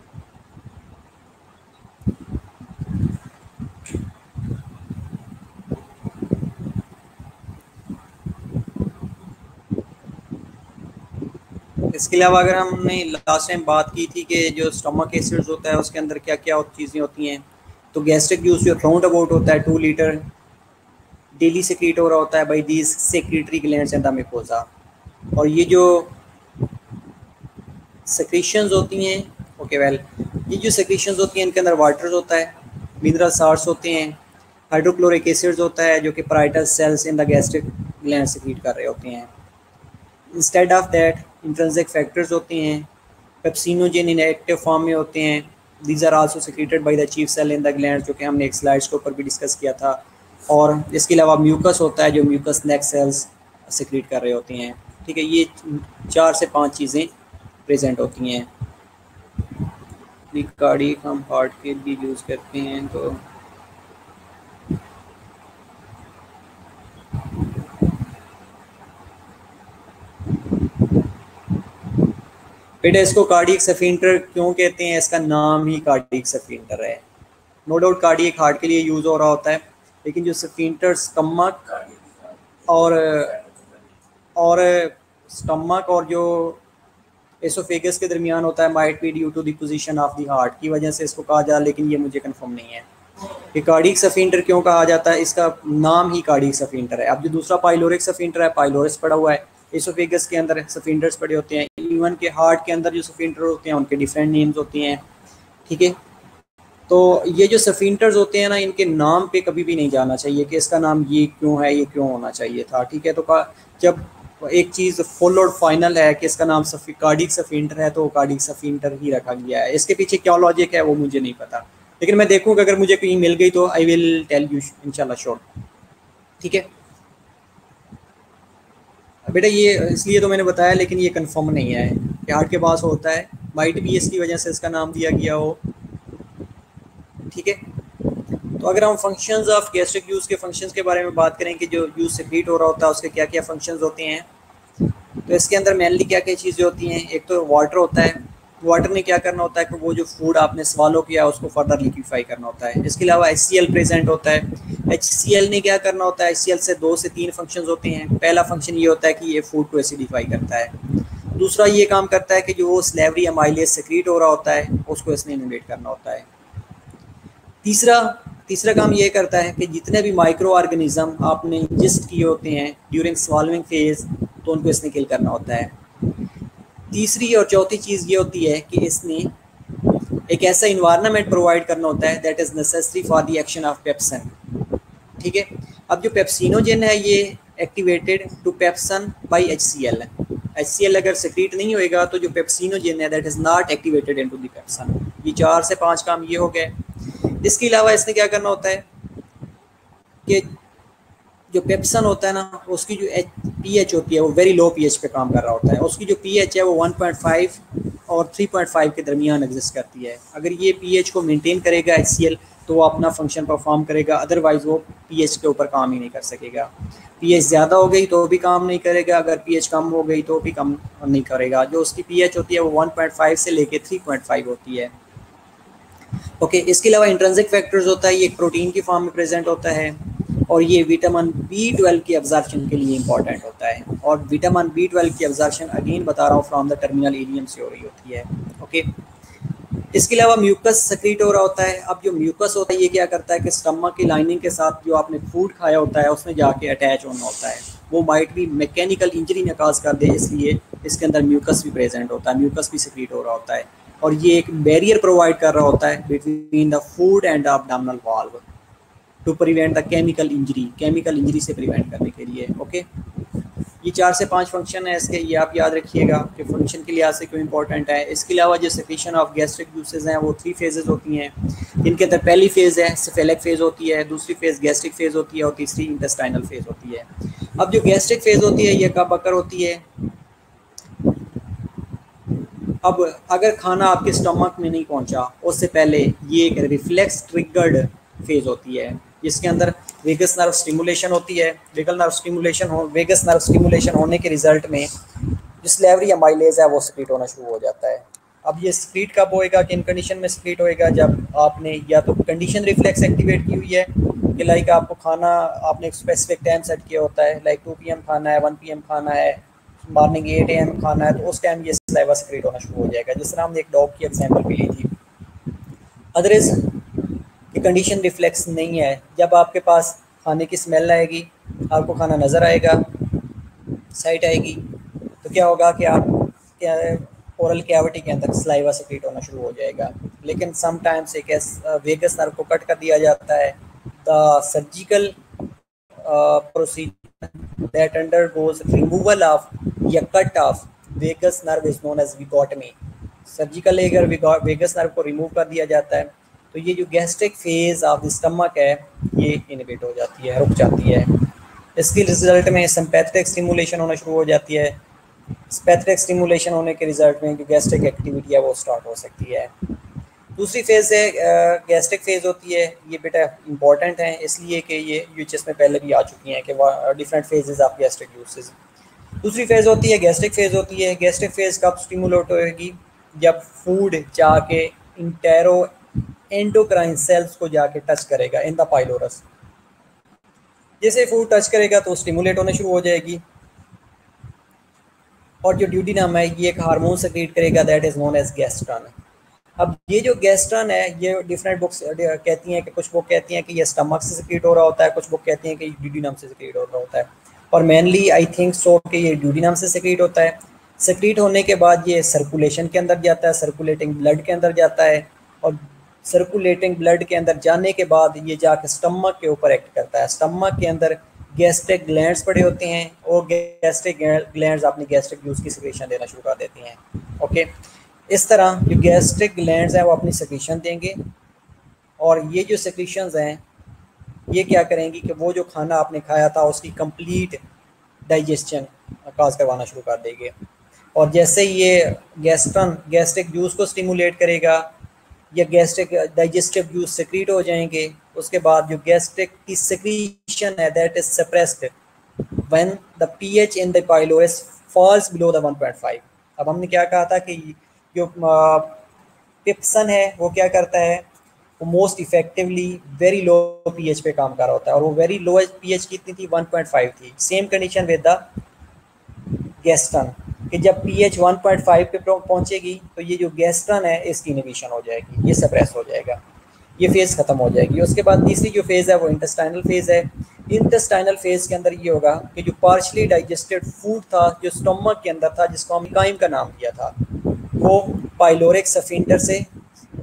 इसके अलावा अगर हमने लास्ट टाइम बात की थी कि जो स्टमक एसिड्स होता है उसके अंदर क्या क्या चीज़ें होती हैं, तो गैस्ट्रिक जूस जो राउंड अबाउट होता है टू लीटर डेली सेक्रीट हो रहा होता है by these secretory glands in the mucosa. और ये जो सेक्रेशंस होती हैं, ओके वेल, ये जो सेक्रेशंस होती हैं इनके अंदर वाटर होता है, मिनरल साल्ट्स होते हैं, हाइड्रोक्लोरिक एसिड्स होता है जो कि parietal cells in the gastric gland secrete कर रहे होते हैं। Instead of that intrinsic factors होते हैं, पेप्सिनोजेन इनएक्टिव फॉर्म में होते हैं। These are also secreted by the chief cell in the gland, जो कि हमने एक स्लाइड्स के ऊपर भी डिस्कस किया था। और इसके अलावा म्यूकस होता है जो म्यूकस नेक सेल्स सेक्रेट कर रहे होते हैं। ठीक है, ये चार से पांच चीज़ें प्रेजेंट होती हैं। कार्डियक हम हार्ट के भी यूज़ करते हैं तो बेटा इसको कार्डियक सफिंक्टर क्यों कहते हैं? इसका नाम ही कार्डियक सफिंक्टर है। नो डाउट कार्डियक हार्ट के लिए यूज़ हो रहा होता है, लेकिन जो सफिंक्टर स्टमक और और स्टमक और जो एसोफेगस के दरमियान होता है might be due to the position of the heart की वजह से इसको कहा जाए, लेकिन ये मुझे कंफर्म नहीं है कि कार्डियक सफिंक्टर क्यों कहा जाता है। इसका नाम ही कार्डियक सफिंक्टर है। अब जो दूसरा पाइलोरिक सफिंक्टर है, पाइलोरिस पड़ा हुआ है, एसोफेगस के अंदर सफिंक्टर्स पड़े होते हैं, इवन के हार्ट के अंदर जो सफिंक्टर होते हैं उनके डिफरेंट नेम्स होते हैं। ठीक है, तो ये जो सफिंक्टर्स होते हैं ना इनके नाम पे कभी भी नहीं जाना चाहिए कि इसका नाम ये क्यों है, ये क्यों होना चाहिए था। ठीक है, तो जब एक चीज़ फुल और फाइनल है कि इसका नाम सफी कार्डियक सफिंक्टर है तो कार्डियक सफिंक्टर ही रखा गया है। इसके पीछे क्या लॉजिक है वो मुझे नहीं पता, लेकिन मैं देखूँगा अगर मुझे कहीं मिल गई तो आई विल टेल यू इंशाल्लाह श्योर। ठीक है बेटा, ये इसलिए तो मैंने बताया, लेकिन ये कंफर्म नहीं है कि हार्ट के पास होता है, माइट भी इसकी वजह से इसका नाम दिया गया हो। ठीक है, तो अगर हम फंक्शंस ऑफ गैस्ट्रिक जूस के फंक्शंस के बारे में बात करें कि जो जूस सेक्रीट हो रहा होता है उसके क्या क्या फंक्शंस होते हैं, तो इसके अंदर मेनली क्या क्या चीज़ें होती हैं। एक तो वाटर होता है, वाटर ने क्या करना होता है कि वो जो फूड आपने स्वालो किया उसको फर्दर लिक्विफाई करना होता है। इसके अलावा एच सी एल प्रेजेंट होता है। एच सी एल ने क्या करना होता है, एच सी एल से दो से तीन फंक्शंस होते हैं। पहला फंक्शन ये होता है कि ये फूड को एसिडिफाई करता है। दूसरा ये काम करता है कि जो वो स्लेवरी अमाइलेज सेक्रीट हो रहा होता है उसको इसने इनोवेट करना होता है। तीसरा तीसरा काम ये करता है कि जितने भी माइक्रो ऑर्गेनिज्म आपने इंजेस्ट किए होते हैं ड्यूरिंग स्वॉल्विंग फेज तो उनको इसने किल करना होता है। तीसरी और चौथी चीज़ ये होती है कि इसने एक ऐसा इन्वायरमेंट प्रोवाइड करना होता है that is necessary for the action of pepsin. ठीक है, अब जो पेप्सिनोजेन है ये activated to pepsin by H C L. H C L अगर सेक्रीट नहीं होएगा तो जो पेप्सिनोजेन है that is not activated into the pepsin. ये चार से पांच काम ये हो गए। इसके अलावा इसने क्या करना होता है कि जो पेप्सन होता है ना उसकी जो एच पी एच होती है वो वेरी लो पी एच पे काम कर रहा होता है। उसकी जो पी एच है वो वन पॉइंट फाइव और थ्री पॉइंट फाइव के दरमियान एग्जिस्ट करती है। अगर ये पी एच को मेंटेन करेगा एच सी एल तो वो अपना फंक्शन परफॉर्म करेगा, अदरवाइज़ वो पी एच के ऊपर काम ही नहीं कर सकेगा। पी एच ज़्यादा हो गई तो भी काम नहीं करेगा, अगर पी एच कम हो गई तो भी काम नहीं करेगा। जो उसकी पी एच होती है वो वन पॉइंट फाइव से लेके थ्री पॉइंट फाइव होती है। ओके okay, इसके अलावा इंट्रिंसिक फैक्टर्स होता है, ये एक प्रोटीन की फॉर्म में प्रेजेंट होता है और ये विटामिन बी ट्वेल्व की अब्जॉर्प्शन के लिए इंपॉर्टेंट होता है। और विटामिन बी ट्वेल्व की अब्जॉर्प्शन अगेन बता रहा हूँ फ्रॉम द टर्मिनल एरियम से हो रही होती है। Okay okay. इसके अलावा म्यूकस सेक्रीट हो रहा होता है। अब जो म्यूकस होता है ये क्या करता है कि स्टमक की लाइनिंग के साथ जो आपने फूड खाया होता है उसमें जाके अटैच होना होता है। वो माइट भी मैकेनिकल इंजरी न काज कर दे, इसलिए इसके अंदर म्यूकस भी प्रेजेंट होता है, म्यूकस भी सेक्रीट हो रहा होता है और ये एक बैरियर प्रोवाइड कर रहा होता है between the food and the abdominal valve to prevent the chemical injury, chemical injury से प्रिवेंट करने के लिए। ओके, ये चार से पांच फंक्शन है इसके, ये आप याद रखिएगा कि फंक्शन के लिहाज से क्यों इंपॉर्टेंट है। इसके अलावा जो सेक्रीशन ऑफ गैस्ट्रिक जूसेस हैं वो थ्री फेजेस होती हैं। इनके अंदर पहली फेज़ है सेफेलिक फेज़ होती है, दूसरी फेज़ गैस्ट्रिक फेज़ होती है और तीसरी इंटेस्टाइनल फेज़ होती है। अब जो गैस्ट्रिक फेज़ होती है ये कब अकर होती है? अब अगर खाना आपके स्टमक में नहीं पहुंचा उससे पहले ये एक रिफ्लेक्स ट्रिगर्ड फेज़ होती है जिसके अंदर वेगस नर्व स्टिमुलेशन होती है। वेगल नर्व स्टिमुलेशन हो वेगस नर्व स्टिमुलेशन होने के रिजल्ट में जो स्लेवरी अमाइलेज है वो स्क्रीट होना शुरू हो जाता है। अब ये स्क्रीट कब होएगा, किन कंडीशन में स्क्रीट होएगा? जब आपने या तो कंडीशन रिफ्लेक्स एक्टिवेट की हुई है कि लाइक आपको खाना आपने एक स्पेसिफिक टाइम सेट किया होता है, लाइक टू पी एम खाना है, वन पी एम खाना है, मॉर्निंग एट ए एम खाना है, तो उस टाइम ये सलाइवा सेक्रेट होना शुरू हो जाएगा। जिस तरह हमने एक डॉग की एग्जांपल भी ली थी। अदरवाइज कि कंडीशन रिफ्लेक्स नहीं है, जब आपके पास खाने की स्मेल आएगी, आपको खाना नज़र आएगा, साइट आएगी, तो क्या होगा कि आप क्या ओरल कैविटी के अंदर सलाइवा सेक्रेट होना शुरू हो जाएगा। लेकिन समटाइम्स एक वेगस नर्व को कट कर दिया जाता है। The surgical procedure that undergoes removal of या cut of vagus nerve is known as vagotomy। Surgical अगर वेगस नर्व को रिमूव कर दिया जाता है तो ये जो gastric phase of the stomach है ये इनहिबिट हो जाती है, रुक जाती है। इसके रिजल्ट में सिंपैथेटिक स्टिमुलेशन होना शुरू हो जाती है। सिंपैथेटिक स्टिमुलेशन होने के रिजल्ट में जो गैस्ट्रिक एक्टिविटी है वो स्टार्ट हो सकती है। दूसरी फेज़ है गैस्ट्रिक फेज़ होती है। ये बेटा इंपॉर्टेंट है इसलिए कि ये यूएचएस में पहले भी आ चुकी हैं कि different phases of gastric juices. दूसरी फेज़ होती है गैस्ट्रिक फेज़ होती है। गैस्ट्रिक फेज़ कब स्टिमुलेट होगी? जब फूड जाके इंटेरो एंडोक्राइन सेल्स को जाके टच करेगा इन द पाइलोरस। जैसे फूड टच करेगा तो स्टिमुलेट होना शुरू हो जाएगी और जो ड्यूटीनम है ये एक हार्मोन सेक्रेट करेगा that is known as gastrin. अब ये जो गैस्ट्रन है ये डिफरेंट बुक्स कहती हैं कि कुछ बुक कहती हैं कि ये स्टमक से सेक्रेट हो रहा होता है, कुछ बुक कहती हैं कि ड्यूटीनम से सेक्रेट हो रहा होता है और मेनली आई थिंक सो कि ये ड्यूटीनम से सेक्रेट होता है। सेक्रेट होने के बाद ये सर्कुलेशन के अंदर जाता है, सर्कुलेटिंग ब्लड के अंदर जाता है और सर्कुलेटिंग ब्लड के अंदर जाने के बाद ये जाके स्टमक के ऊपर एक्ट करता है। स्टमक के अंदर गैस्ट्रिक ग्लैंड्स पड़े होते हैं और गैस्ट्रिक ग्लैंड्स अपनी गैस्ट्रिक जूस की सेक्रेशन देना शुरू कर देती हैं। ओके, इस तरह जो गैस्ट्रिक ग्लैंड्स हैं वो अपनी सेक्रेशन देंगे और ये जो सेक्रेशंस हैं ये क्या करेंगी कि वो जो खाना आपने खाया था उसकी कंप्लीट डाइजेशन काज करवाना शुरू कर देंगे। और जैसे ये गैस्ट्रन गैस्ट्रिक जूस को स्टिमुलेट करेगा या गैस्ट्रिक डाइजेस्टिव जूस सेक्रेट हो जाएंगे, उसके बाद जो गैस्ट्रिक की सेक्रेशन है that is suppressed when the pH in the pylorus falls below the one point five. अब हमने क्या कहा था कि जो पेप्सन है वो क्या करता है, वो most effectively very low pH पे काम कर रहा होता है और वो वेरी लो पीएच कितनी थी? वन पॉइंट फाइव थी। Same condition with the gastrin कि जब पीएच वन पॉइंट फाइव पे पहुंचेगी तो ये जो गैस्ट्रन है इसकी इनहिबिशन हो जाएगी, ये सप्रेस हो जाएगा, ये फेज़ ख़त्म हो जाएगी। उसके बाद तीसरी जो फेज़ है वो इंटेस्टाइनल फेज़ है। इंटेस्टाइनल फेज़ के अंदर ये होगा कि जो पार्शली डाइजेस्टेड फूड था जो स्टमक के अंदर था जिसको हम काइम का नाम दिया था वो पाइलोरिक सफिंक्टर से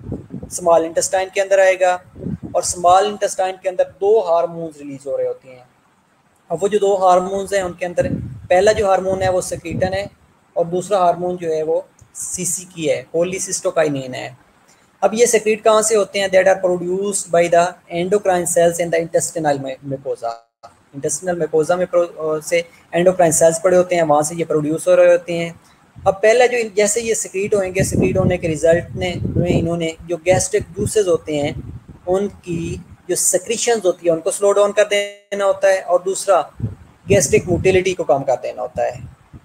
स्मॉल इंटेस्टाइन के अंदर आएगा और स्मॉल इंटेस्टाइन के अंदर दो हार्मोन्स रिलीज हो रहे होते हैं। अब वो जो दो हार्मोन्स हैं उनके अंदर पहला जो हार्मोन है वो सेक्रीटन है और दूसरा हार्मोन जो है वो सीसी की है, कोलिसिस्टोकाइनिन है। अब ये सेक्रीट कहाँ से होते हैं? That are produced by the endocrine cells in the intestinal mucosa. Intestinal mucosa में से एंडोक्राइन सेल्स पड़े होते हैं, वहाँ से ये प्रोड्यूस हो रहे होते हैं। अब पहला जो जैसे ये सेक्रीट होंगे, सेक्रीट होने के रिजल्ट ने में इन्होंने जो गैस्ट्रिक जूसेस होते हैं उनकी जो सेक्रीशंस होती है उनको स्लो डाउन कर देना होता है और दूसरा गैस्ट्रिक मोटिलिटी को कम कर देना होता है।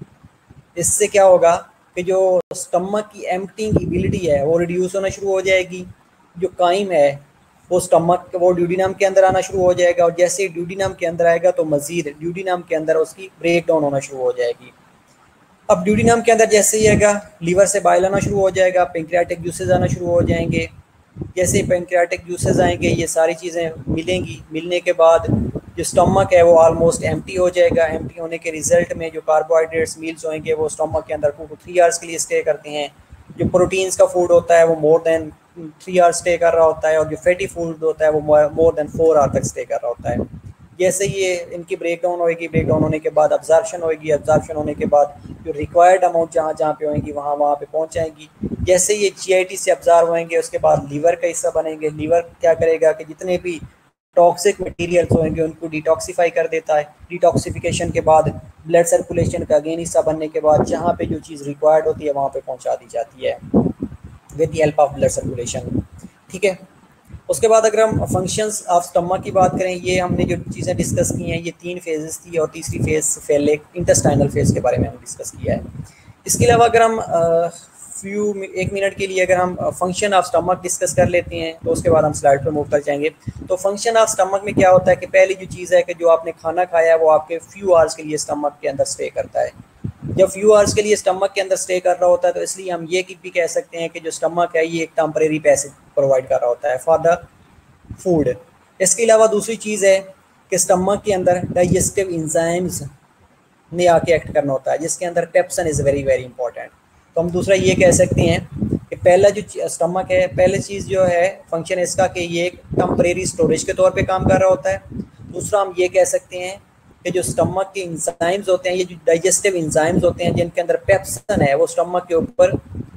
इससे क्या होगा कि जो स्टमक की एम्प्टिंग एबिलिटी है वो रिड्यूस होना शुरू हो जाएगी। जो काइम है वो स्टमक वो ड्यूडिनम के अंदर आना शुरू हो जाएगा और जैसे ही ड्यूडिनम के अंदर आएगा तो मजीद ड्यूडिनम के अंदर उसकी ब्रेक डाउन होना शुरू हो जाएगी। अब ड्यूडिनम के अंदर जैसे ही आएगा लीवर से बाइल आना शुरू हो जाएगा, पेंक्रियाटिक जूसेस आना शुरू हो जाएंगे। जैसे ही पेंक्रियाटिक जूसेस आएंगे ये सारी चीज़ें मिलेंगी, मिलने के बाद जो स्टमक है वो ऑलमोस्ट एम्प्टी हो जाएगा। एम्प्टी होने के रिजल्ट में जो कार्बोहाइड्रेट्स मील्स होंगे वो स्टमक के अंदर टू टू थ्री आवर्स के लिए स्टे करते हैं। जो प्रोटीन्स का फूड होता है वो more than three hours stay कर रहा होता है और जो फैटी फूड होता है वो मोर देन फोर आवर तक स्टे कर रहा होता है। जैसे ये इनकी ब्रेक डाउन होएगी, ब्रेक डाउन होने के बाद अब्जॉर्प्शन होएगी, अब्जॉर्प्शन होने के बाद जो रिक्वायर्ड अमाउंट जहाँ जहाँ पे होएंगी वहाँ वहाँ पे पहुँच जाएंगी। जैसे ये जीआईटी से अब्जॉर्ब होएंगे उसके बाद लीवर का हिस्सा बनेंगे। लीवर क्या करेगा कि जितने भी टॉक्सिक मटेरियल्स होंगे उनको डिटॉक्सीफाई कर देता है। डिटॉक्सिफिकेशन के बाद ब्लड सर्कुलेशन का अगेन हिस्सा बनने के बाद जहाँ पे जो चीज़ रिक्वायर्ड होती है वहाँ पे पहुँचा दी जाती है with the help of blood circulation. ठीक है, उसके बाद अगर हम फंक्शंस ऑफ स्टमक की बात करें, ये हमने जो चीज़ें डिस्कस की हैं ये तीन फेजेस थी और तीसरी फेज फेलिक इंटेस्टाइनल फेज के बारे में हमने डिस्कस किया है। इसके अलावा अगर हम फ्यू एक मिनट के लिए अगर हम फंक्शन ऑफ स्टमक डिस्कस कर लेते हैं तो उसके बाद हम स्लाइड पर मूव कर जाएंगे। तो फंक्शन ऑफ स्टमक में क्या होता है कि पहली जो चीज़ है कि जो आपने खाना खाया है वो आपके फ्यू आवर्स के लिए स्टमक के अंदर स्टे करता है। जब फ्यू आवर्स के लिए स्टमक के अंदर स्टे कर रहा होता है तो इसलिए हम ये भी कह सकते हैं कि जो स्टमक है ये एक टेम्परेरी पैसेज प्रोवाइड कर रहा होता है फॉर द फूड। इसके अलावा दूसरी चीज़ है कि स्टमक के अंदर डाइजेस्टिव इंजाइम्स ने आके एक्ट करना होता है जिसके अंदर pepsin is very very important. तो हम दूसरा ये कह सकते हैं कि पहला जो स्टमक है, पहली चीज़ जो है फंक्शन इसका कि ये एक टेम्परेरी स्टोरेज के तौर पे काम कर रहा होता है। दूसरा हम ये कह सकते हैं कि जो स्टमक के इंजाइम्स होते हैं, ये जो डाइजेस्टिव इंजाइम्स होते हैं जिनके अंदर पेप्सिन है वो स्टमक के ऊपर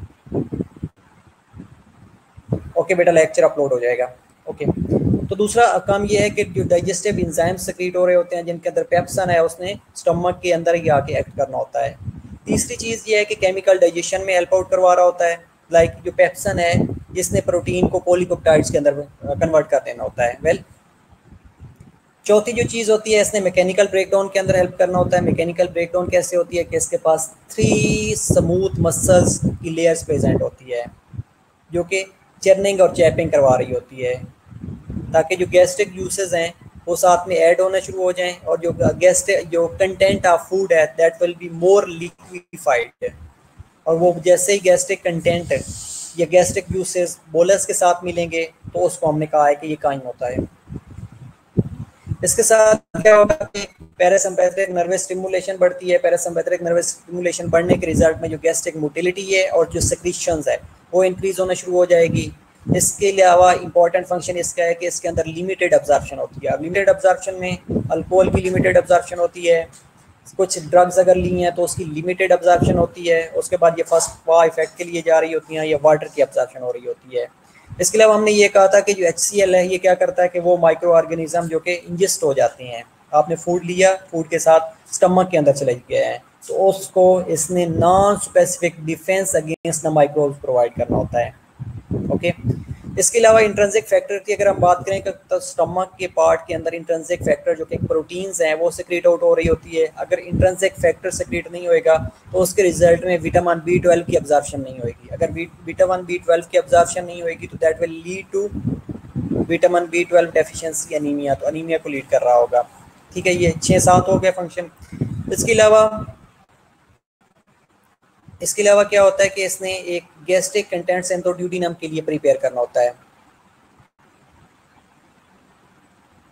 ओके बेटा लेक्चर अपलोड हो जाएगा। ओके तो दूसरा काम ये है कि जो डाइजेस्टिव इंजाइम्स सेक्रेट हो रहे होते हैं जिनके अंदर पेप्सिन है उसने स्टमक के अंदर ही आके एक्ट करना होता है। तीसरी चीज़ ये है कि केमिकल डाइजेशन में हेल्प आउट करवा रहा होता है। लाइक जो पेप्सिन है जिसने प्रोटीन को पॉलीपेप्टाइड्स के अंदर कन्वर्ट कर देना होता है। वेल चौथी जो चीज़ होती है इसने मैकेनिकल ब्रेकडाउन के अंदर हेल्प करना होता है। मैकेनिकल ब्रेकडाउन कैसे होती है कि इसके पास थ्री स्मूथ मसल्स की लेयर्स प्रेजेंट होती है जो कि चर्निंग और चैपिंग करवा रही होती है ताकि जो गैस्ट्रिक जूसेस हैं वो साथ में ऐड होना शुरू हो जाएं और जो गैस्ट्रिक जो कंटेंट ऑफ फूड है that will be more liquefied. और वो जैसे ही गैस्ट्रिक कंटेंट या गैस्ट्रिक जूसेस बोलस के साथ मिलेंगे तो उसको हमने कहा है कि ये काइम होता है। इसके साथ क्या होगा कि पैरासिम्पैथेटिक नर्वस स्टिमुलेशन बढ़ती है। पैरासिम्पैथेटिक नर्वस स्टिमुलेशन बढ़ने के रिजल्ट में जो गैस्ट्रिक मोटिलिटी है और जो सेक्रीशंस है वो इंक्रीज होना शुरू हो जाएगी। इसके अलावा इंपॉर्टेंट फंक्शन इसका है कि इसके अंदर लिमिटेड अब्जॉर्प्शन होती है। अब लिमिटेड अब्जॉर्प्शन में अल्कोहल की लिमिटेड अब्जॉर्प्शन होती है, कुछ ड्रग्स अगर ली हैं तो उसकी लिमिटेड अब्जॉर्प्शन होती है। उसके बाद ये फर्स्ट पा इफेक्ट के लिए जा रही होती हैं या वाटर की अब्जॉर्प्शन हो रही होती है। इसके अलावा हमने ये कहा था कि जो एच सी एल है ये क्या करता है कि वो माइक्रो ऑर्गेनिज्म जो कि इंजेस्ट हो जाते हैं, आपने फूड लिया, फूड के साथ स्टमक के अंदर चले गए हैं तो उसको इसने non specific defence against the microbes provide करना होता है। ओके इसके अलावा इंट्रिंसिक फैक्टर की अगर हम बात करें तो स्टमक के पार्ट के अंदर इंट्रिंसिक फैक्टर जो कि प्रोटीन्स हैं वो सेक्रेट आउट हो रही होती है। अगर इंट्रिंसिक फैक्टर सेक्रेट नहीं होएगा तो उसके रिजल्ट में विटामिन बी ट्वेल्व की अब्जॉर्प्शन नहीं होएगी। अगर विटामिन बी ट्वेल्व की अब्जॉर्प्शन नहीं होएगी तो that will lead to vitamin B twelve deficiency anaemia, तो अनीमिया को लीड कर रहा होगा। ठीक है, ये छः सात हो गए फंक्शन। इसके अलावा इसके अलावा क्या होता है कि इसने एक गैस्ट्रिक कंटेंट सेंथोड्यूडिनम के लिए प्रिपेयर करना होता है।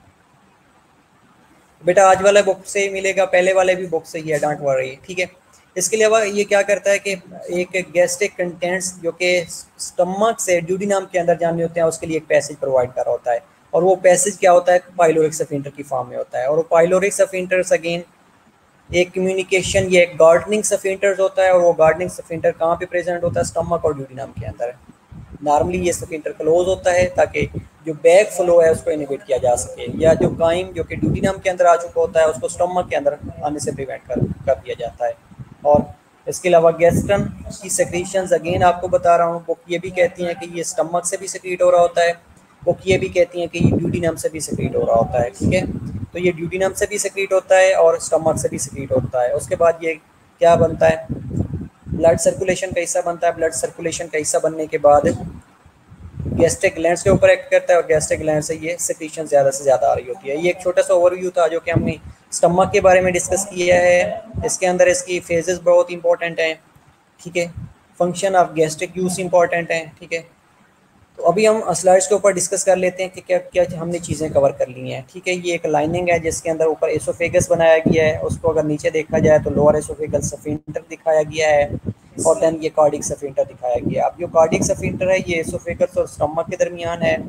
बेटा आज वाला बुक से ही मिलेगा, पहले वाले भी बुक से ही है, डोंट वरी। ठीक है, इसके अलावा ये क्या करता है कि एक गैस्ट्रिक कंटेंट्स जो कि स्टमक से ड्यूडिनम के अंदर जाने होते हैं उसके लिए एक पैसेज प्रोवाइड कर रहा होता है, और वो पैसेज क्या होता है, पाइलोरिक स्फिंक्टर की फॉर्म में होता है। और वो पाइलोरिक स्फिंक्टर्स अगेन एक कम्युनिकेशन, ये एक गार्डनिंग स्फिंक्टर्स होता है, और वो गार्डनिंग स्फिंक्टर कहाँ पे प्रेजेंट होता है, स्टमक और ड्यूडिनम के अंदर। नॉर्मली ये स्फिंक्टर क्लोज होता है ताकि जो बैक फ्लो है उसको इनिबिट किया जा सके, या जो काइम जो कि ड्यूडिनम के अंदर आ चुका होता है उसको स्टमक के अंदर आने से प्रिवेंट कर कर दिया जाता है। और इसके अलावा गैस्ट्रम की सेक्रीशंस अगेन आपको बता रहा हूँ, वो ये भी कहती हैं कि ये स्टमक से भी सेक्रीट हो रहा होता है, वो ये भी कहती हैं कि ये ड्यूडिनम से भी सेक्रीट हो रहा होता है। ठीक है, तो ये ड्यूडिनम से भी सेक्रीट होता है और स्टमक से भी सेक्रीट होता है। उसके बाद ये क्या बनता है, ब्लड सर्कुलेशन का हिस्सा बनता है। ब्लड सर्कुलेशन का हिस्सा बनने के बाद गैस्ट्रिक ग्लैंड्स के ऊपर एक्ट करता है, और गैस्ट्रिक ग्लैंड से ये सेक्रीशन ज़्यादा से ज़्यादा आ रही होती है। ये एक छोटा सा ओवरव्यू था जो कि हमने स्टमक के बारे में डिस्कस किया है। इसके अंदर इसकी फेजेस बहुत इंपॉर्टेंट हैं। ठीक है, function of gastric use important है। ठीक है, तो अभी हम स्लाइड्स के ऊपर डिस्कस कर लेते हैं कि क्या क्या हमने चीज़ें कवर कर ली हैं। ठीक है, ये एक लाइनिंग है जिसके अंदर ऊपर एसोफेगस बनाया गया है, उसको अगर नीचे देखा जाए तो लोअर एसोफेगल स्फिंक्टर दिखाया गया है, और देन ये कार्डिक स्फिंक्टर दिखाया गया है। अब जो कार्डिक स्फिंक्टर है ये एसोफेगस और स्टमक के दरमियान है।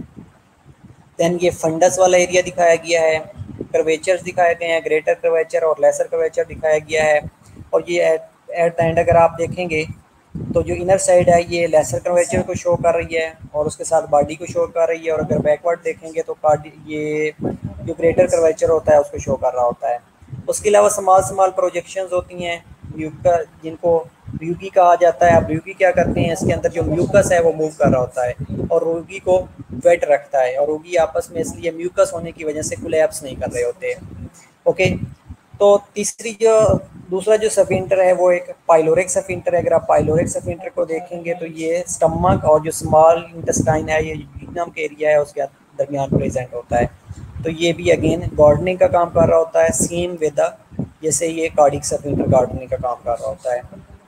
देन ये फंडस वाला एरिया दिखाया गया है, कर्वेचर्स दिखाए गए हैं, ग्रेटर कर्वेचर और लेसर कर्वेचर दिखाया गया है। और ये एट द एंड अगर आप देखेंगे तो जो इनर साइड है ये लेसर कर्वेचर को शो कर रही है और उसके साथ बॉडी को शो कर रही है, और अगर बैकवर्ड देखेंगे तो कार्डी ये जो ग्रेटर कर्वेचर होता है उसको शो कर रहा होता है। उसके अलावा स्मॉल स्मॉल प्रोजेक्शंस होती हैं म्यूका, जिनको म्यूकी कहा जाता है। अब म्यूकी क्या करते हैं, इसके अंदर जो म्यूकस है वो मूव कर रहा होता है और रोगी को वेट रखता है, और रोगी आपस में इसलिए म्यूकस होने की वजह से कोलैप्स नहीं कर रहे होते। ओके, तो तीसरी जो दूसरा जो स्फिंक्टर है वो एक पाइलोरिक स्फिंक्टर है। अगर आप पाइलोरिक स्फिंक्टर को देखेंगे तो ये स्टमक और जो स्मॉल इंटेस्टाइन है, ये ड्यूडिनम के एरिया है, उसके दरमियान प्रेजेंट होता है। तो ये भी अगेन गार्डनिंग का काम कर रहा होता है, सेम विद जैसे ये कार्डिक स्फिंक्टर गार्डनिंग का काम कर रहा होता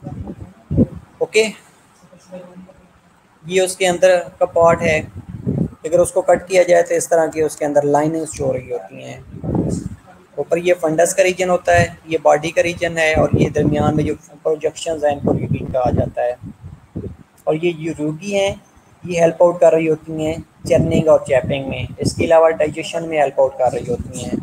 है। ओके, ये उसके अंदर का पार्ट है। अगर उसको कट किया जाए तो इस तरह की उसके अंदर लाइनिंग्स शो रही होती हैं। ऊपर ये फंडस का रीजन होता है, ये बॉडी का रीजन है, और ये दरमियान में जो प्रोजेक्शंस हैं इनको यूगी कहा जाता है। और ये जो यूगी हैं ये हेल्प आउट कर रही होती हैं चर्निंग और चैपिंग में, इसके अलावा डाइजेशन में हेल्प आउट कर रही होती हैं।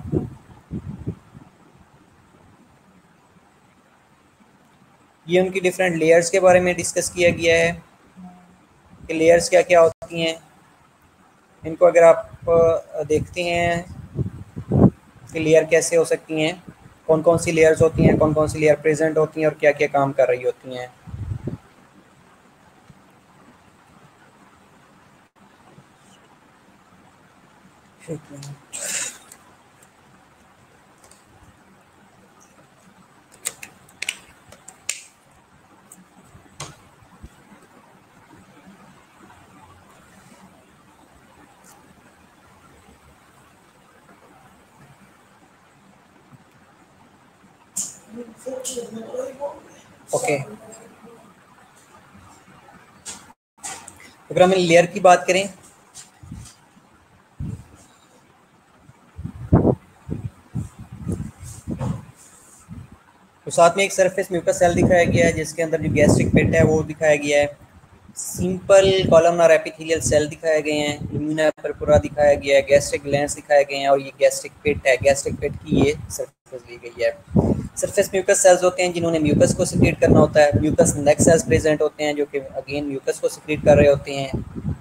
ये उनकी डिफरेंट लेयर्स के बारे में डिस्कस किया गया है कि लेयर्स क्या क्या होती हैं। इनको अगर आप देखते हैं कि लेयर कैसे हो सकती हैं, कौन कौन सी लेयर्स होती हैं, कौन कौन सी लेयर प्रेजेंट होती हैं और क्या क्या काम कर रही होती हैं। ओके, अगर हम लेयर की बात करें तो साथ में एक सरफेस म्यूकस सेल दिखाया गया है जिसके अंदर जो गैस्ट्रिक पिट है वो दिखाया गया है। सिंपल कॉलमनर एपिथेलियल सेल दिखाए गए हैं, इम्यूना परपुरा दिखाया गया है, गैस्ट्रिक ग्लैंड्स दिखाए गए हैं, और ये गैस्ट्रिक पिट है। गैस्ट्रिक पिट की ये सरफेस ली गई है। सरफेस म्यूकस सेल्स होते हैं जिन्होंने म्यूकस को सिक्रीट करना होता है। म्यूकस नेक सेल्स प्रेजेंट होते हैं जो कि अगेन म्यूकस को सिक्रीट कर रहे होते हैं।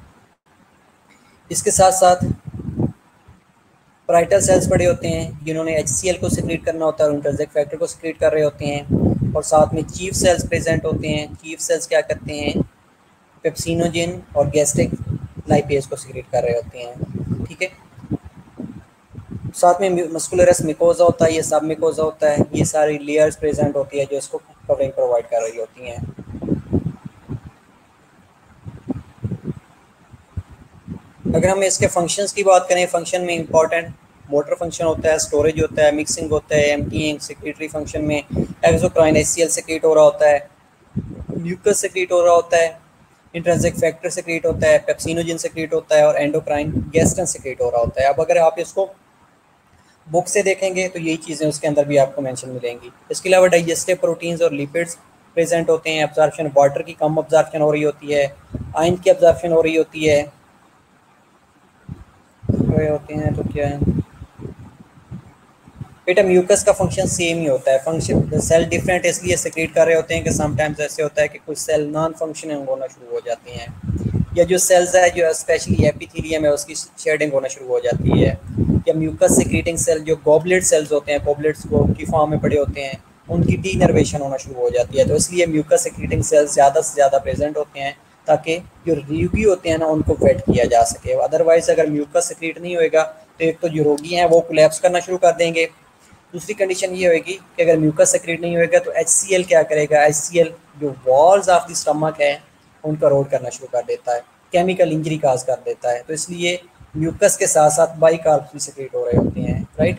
इसके साथ साथ पराइटल सेल्स बड़े होते हैं जिन्होंने एचसीएल को सिक्रीट करना होता है और इंटरजेक्ट फैक्टर को सिक्रीट कर रहे होते हैं। और साथ में चीफ सेल्स प्रेजेंट होते हैं। चीफ सेल्स क्या करते हैं, पेप्सिनोजेन और गैस्ट्रिक लाइपेज को सिक्रीट कर रहे होते हैं। ठीक है, साथ में मस्कुलरस मिकोजा होता है, ये सब मिकोजा होता है, ये सारी लेयर्स प्रेजेंट होती है जो इसको कवरिंग प्रोवाइड कर रही होती हैं। अगर हम इसके फंक्शंस की बात करें, फंक्शन में इंपॉर्टेंट मोटर फंक्शन होता है, स्टोरेज होता है, मिक्सिंग होता है, एम्प्टीइंग, सेक्रेटरी फंक्शन में एक्सोक्राइन एचसीएल सेक्रेट हो रहा होता है, म्यूकस सेक्रेट हो रहा होता है, इंट्रिंसिक फैक्टर सेक्रेट होता है, पेप्सिनोजेन सेक्रेट होता है, और एंडोक्राइन गैस्ट्रन सेक्रेट हो रहा होता है। अब अगर आप इसको बुक से देखेंगे तो यही चीज़ें उसके अंदर भी आपको मेंशन मिलेंगी। इसके अलावा डाइजेस्टिव प्रोटीन्स और लिपिड्स प्रेजेंट होते हैं, एब्जॉर्प्शन वाटर की कम एब्जॉर्प्शन हो रही होती है, आयन की एब्जॉर्प्शन हो रही होती है, होते हैं तो क्या है बेटा, म्यूकस का फंक्शन सेम ही होता है। फंक्शन सेल डिफरेंट इसलिए सेक्रेट कर रहे होते हैं कि समटाइम्स ऐसे होता है कि कुछ सेल नॉन फंक्शनिंग होना शुरू हो जाती हैं, या जो सेल्स है जो स्पेशली एपिथेलियम है उसकी शेडिंग होना शुरू हो जाती है, या म्यूकस सेक्रेटिंग सेल जो गॉबलेट सेल्स होते हैं, गॉबलेट्स को की फॉर्म में पड़े होते हैं, उनकी डीनर्वेशन होना शुरू हो जाती है। तो इसलिए म्यूकस सेक्रेटिंग सेल्स ज़्यादा से ज़्यादा प्रेजेंट होते हैं ताकि जो रोगी होते हैं ना उनको वेट किया जा सके। अदरवाइज अगर म्यूकस सेक्रेट नहीं होएगा तो एक तो जो रोगी हैं वो कोलैप्स करना शुरू कर देंगे, दूसरी कंडीशन ये होगी कि अगर म्यूकस सेक्रेट नहीं होएगा तो एच सी एल क्या करेगा, एच सी एल जो वॉल्स ऑफ द स्टमक है उनका रोड करना शुरू कर देता है, केमिकल इंजरी काज कर देता है। तो इसलिए म्यूकस के साथ साथ बाइकार्ब्स भी सेक्रेट हो रहे होते हैं, right.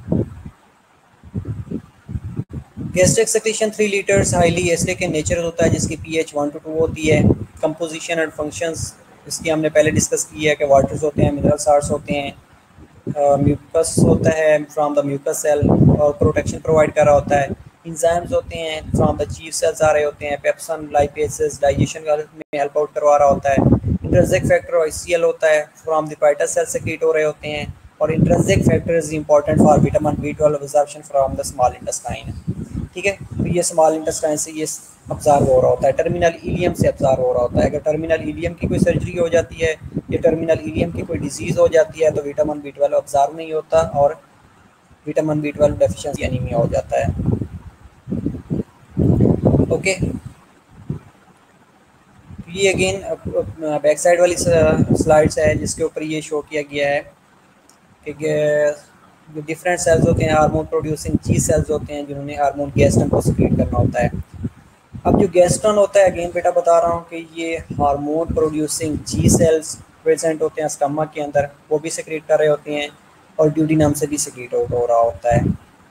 Gastric secretion three litres highly acidic in nature होता है, जिसकी पीएच वन टू टू होती है। कंपोजिशन एंड फंक्शंस इसकी हमने पहले डिस्कस की है कि वाटर्स होते हैं, मिनरल साल्ट्स होते हैं, म्यूकस uh, होता है फ्रॉम द म्यूकस सेल और प्रोटेक्शन प्रोवाइड कर रहा होता है। इंजाइम्स होते हैं फ्रॉम द चीफ सेल्स आ रहे होते हैं, पेप्सन लाइपेसेस डाइजेशन में हेल्प आउट करवा रहा होता है। इंट्रिंसिक फैक्टर आईसीएल होता है from the parietal cell secrete हो रहे होते हैं, और intrinsic factor is important for vitamin B twelve absorption from the small intestine. ठीक है, तो ये स्मॉल इंटेस्टाइन से ये अब्जॉर्ब हो रहा होता है, टर्मिनल इलियम से अब्जॉर्ब हो रहा होता है। अगर टर्मिनल इलियम की कोई सर्जरी हो जाती है या टर्मिनल इलियम की कोई डिजीज़ हो जाती है तो विटामिन बी ट्वेल्व अब्जॉर्ब नहीं होता और vitamin B twelve deficiency anaemia हो जाता है। ओके, ये अगेन बैक साइड वाली स्लाइड्स है जिसके ऊपर ये शो किया गया है कि जो डिफरेंट सेल्स होते हैं, हार्मोन प्रोड्यूसिंग जी सेल्स होते हैं जिन्होंने हार्मोन गैस्ट्रन को सेक्रेट करना होता है। अब जो गैस्ट्रन होता है, अगेन बेटा बता रहा हूँ कि ये hormone producing G cells present होते हैं स्टमक के अंदर, वो भी सेक्रेट कर रहे होते हैं और ड्यूडिनम से भी सेक्रेट हो रहा होता है।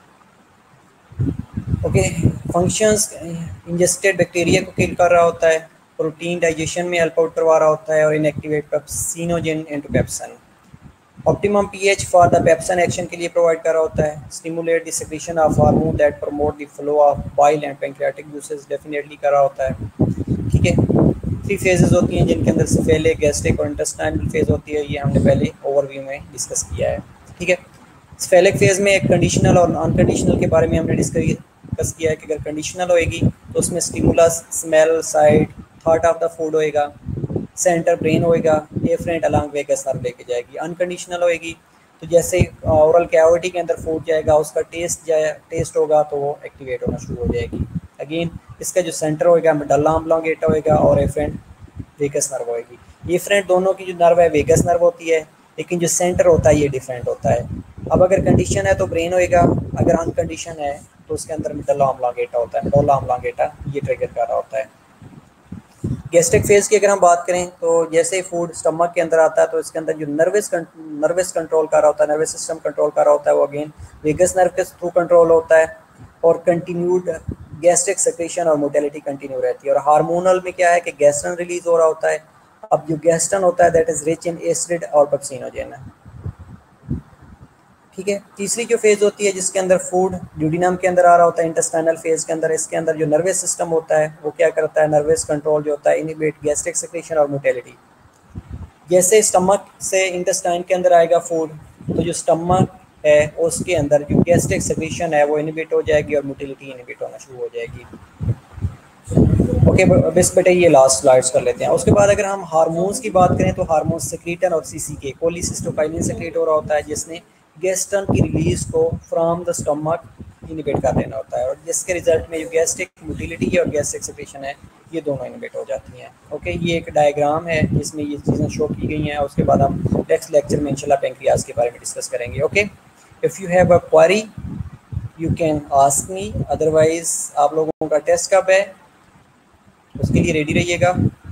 ओके, फंक्शंस इंजेस्टेड बैक्टीरिया को किल कर रहा होता है, प्रोटीन डाइजेशन में हेल्प आउट करवा रहा होता है और inactivate pepsinogen into pepsin. Optimum pH for the pepsin action के लिए प्रोवाइड कर रहा होता है। Stimulate the secretion of hormone that promote the flow of bile and pancreatic juices definitely कर रहा होता है। ठीक है, थ्री फेजेस होती हैं जिनके अंदर सेफेलिक, गैस्ट्रिक और इंटेस्टाइनल फेज होती है, ये हमने पहले ओवरव्यू में डिस्कस किया है। ठीक है, सेफेलिक फेज में एक कंडीशनल और नॉन कंडीशनल के बारे में हमने डिस्कस किया है कि अगर कंडीशनल होएगी तो उसमें stimulus, smell, sight, thought of the food होएगा, सेंटर ब्रेन होएगा, एफरेंट अलॉन्ग वेगस नर्व लेके जाएगी। अनकंडीशनल होएगी तो जैसे ओरल कैविटी के अंदर फूड जाएगा उसका टेस्ट जाए टेस्ट होगा तो वो एक्टिवेट होना शुरू हो जाएगी। अगेन इसका जो सेंटर होएगा मेडुल्ला ऑब्लोंगेटा होएगा और एफरेंट वेगस नर्व होएगी। एफरेंट दोनों की जो नर्व है वेगस नर्व होती है, लेकिन जो सेंटर होता है ये डिफरेंट होता है। अब अगर कंडीशन है तो ब्रेन होएगा, अगर अनकंडीशन है तो उसके अंदर मेडुल्ला ऑब्लोंगेटा होता है, मेडुल्ला ऑब्लोंगेटा ये ट्रिगर कर रहा होता है। गैस्ट्रिक फेज की अगर हम बात करें तो जैसे फूड स्टमक के अंदर आता है तो इसके अंदर जो नर्वस नर्वस कंट्रोल कर रहा होता है, नर्वस सिस्टम कंट्रोल कर रहा होता है, वो अगेन वेगस नर्व के थ्रू कंट्रोल होता है और कंटिन्यूड गैस्ट्रिक सेक्रेशन और मोटिलिटी कंटिन्यू रहती है। और हार्मोनल में क्या है कि गैस्ट्रन रिलीज हो रहा होता है। अब जो गैस्ट्रन होता है that is rich in acid और पेप्सिनोजेन। ठीक है, तीसरी जो फेज होती है जिसके अंदर फूड ड्यूडिनम के अंदर आ रहा होता है, इंटेस्टाइनल फेज के अंदर, इसके अंदर जो नर्वस सिस्टम होता है वो क्या करता है, नर्वस कंट्रोल जो होता है, इनिबिट गैस्ट्रिक सेक्रेशन और मोटिलिटी। जैसे स्टमक से इंटेस्टाइन के अंदर आएगा फूड तो जो स्टमक है उसके अंदर जो गैस्ट्रिक सेक्रेशन है वो इनिबिट हो जाएगी और मोटिलिटी इनिबिट होना शुरू हो जाएगी। ओके बस बेटा ये लास्ट स्लाइड्स कर लेते हैं। उसके बाद अगर हम हार्मोन्स की बात करें तो हार्मोन सेक्रेटन और सीसीके, कोलिसिस्टोकाइनिन सेक्रेट हो रहा होता है जिसने गैस्ट्रन की रिलीज को फ्रॉम द स्टमक इनिबिट कर देना होता है और जिसके रिजल्ट में जो गैस्ट्रिक मोटिलिटी है और गैस्ट्रिक सेक्रेशन है ये दोनों इनिबिट हो जाती हैं। ओके, ये एक डायग्राम है जिसमें ये चीज़ें शो की गई हैं। उसके बाद हम नेक्स्ट लेक्चर में इंशाल्लाह पेंक्रियाज के बारे में डिस्कस करेंगे। Okay, if you have a query you can ask me, otherwise आप लोगों का टेस्ट कब है उसके लिए रेडी रहिएगा।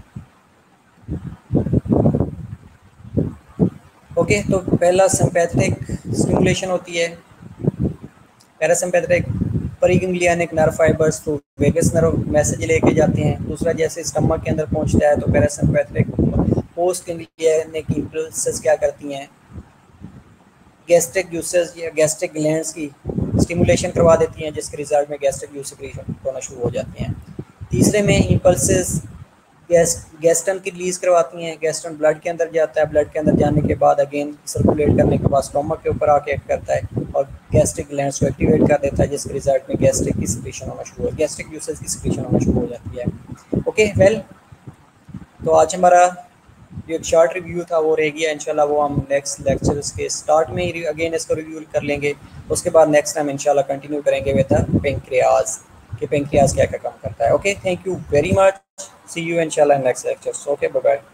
ओके okay, तो पहला सिंपैथेटिक स्टिमुलेशन होती है, parasympathetic preganglionic nerve fibres through vagus nerve message लेके जाते हैं। दूसरा जैसे स्टमक के अंदर पहुंचता है तो पैरासिम्पैथेटिक पोस्ट गैंग्लियनिक इम्पल्सेस क्या करती हैं, गैस्ट्रिक जूसेस या गैस्ट्रिक ग्लैंड्स की स्टिमुलेशन करवा देती हैं जिसके रिजल्ट में गैस्ट्रिक जूस सेक्रेशन होना शुरू हो जाती हैं। तीसरे में इम्पल्सेस गैस गैस्ट्रन की रिलीज़ करवाती हैं। गैस्ट्रन ब्लड के अंदर जाता है, ब्लड के अंदर जाने के बाद अगेन सर्कुलेट करने के बाद स्टोमक के ऊपर आके एक्ट करता है और गैस्ट्रिक ग्लैंड्स को एक्टिवेट कर देता है, जिसके रिजल्ट में गैस्ट्रिक की सिक्रीशन होना शुरू हो गैस्ट्रिक यूसेज की सिक्रीशन होना शुरू हो जाती है। ओके वेल, तो आज हमारा जो एक शॉर्ट रिव्यू था वो रह गया। इंशाल्लाह वो हम नेक्स्ट लेक्चर्स के स्टार्ट में ही अगेन इसको रिव्यू कर लेंगे। उसके बाद नेक्स्ट टाइम इंशाल्लाह कंटिन्यू करेंगे विद पेंक्रियाज कि पेंक्रियाज क्या क्या काम करता है। Okay, thank you very much, see you इंशाल्लाह in next lectures. Okay, bye bye.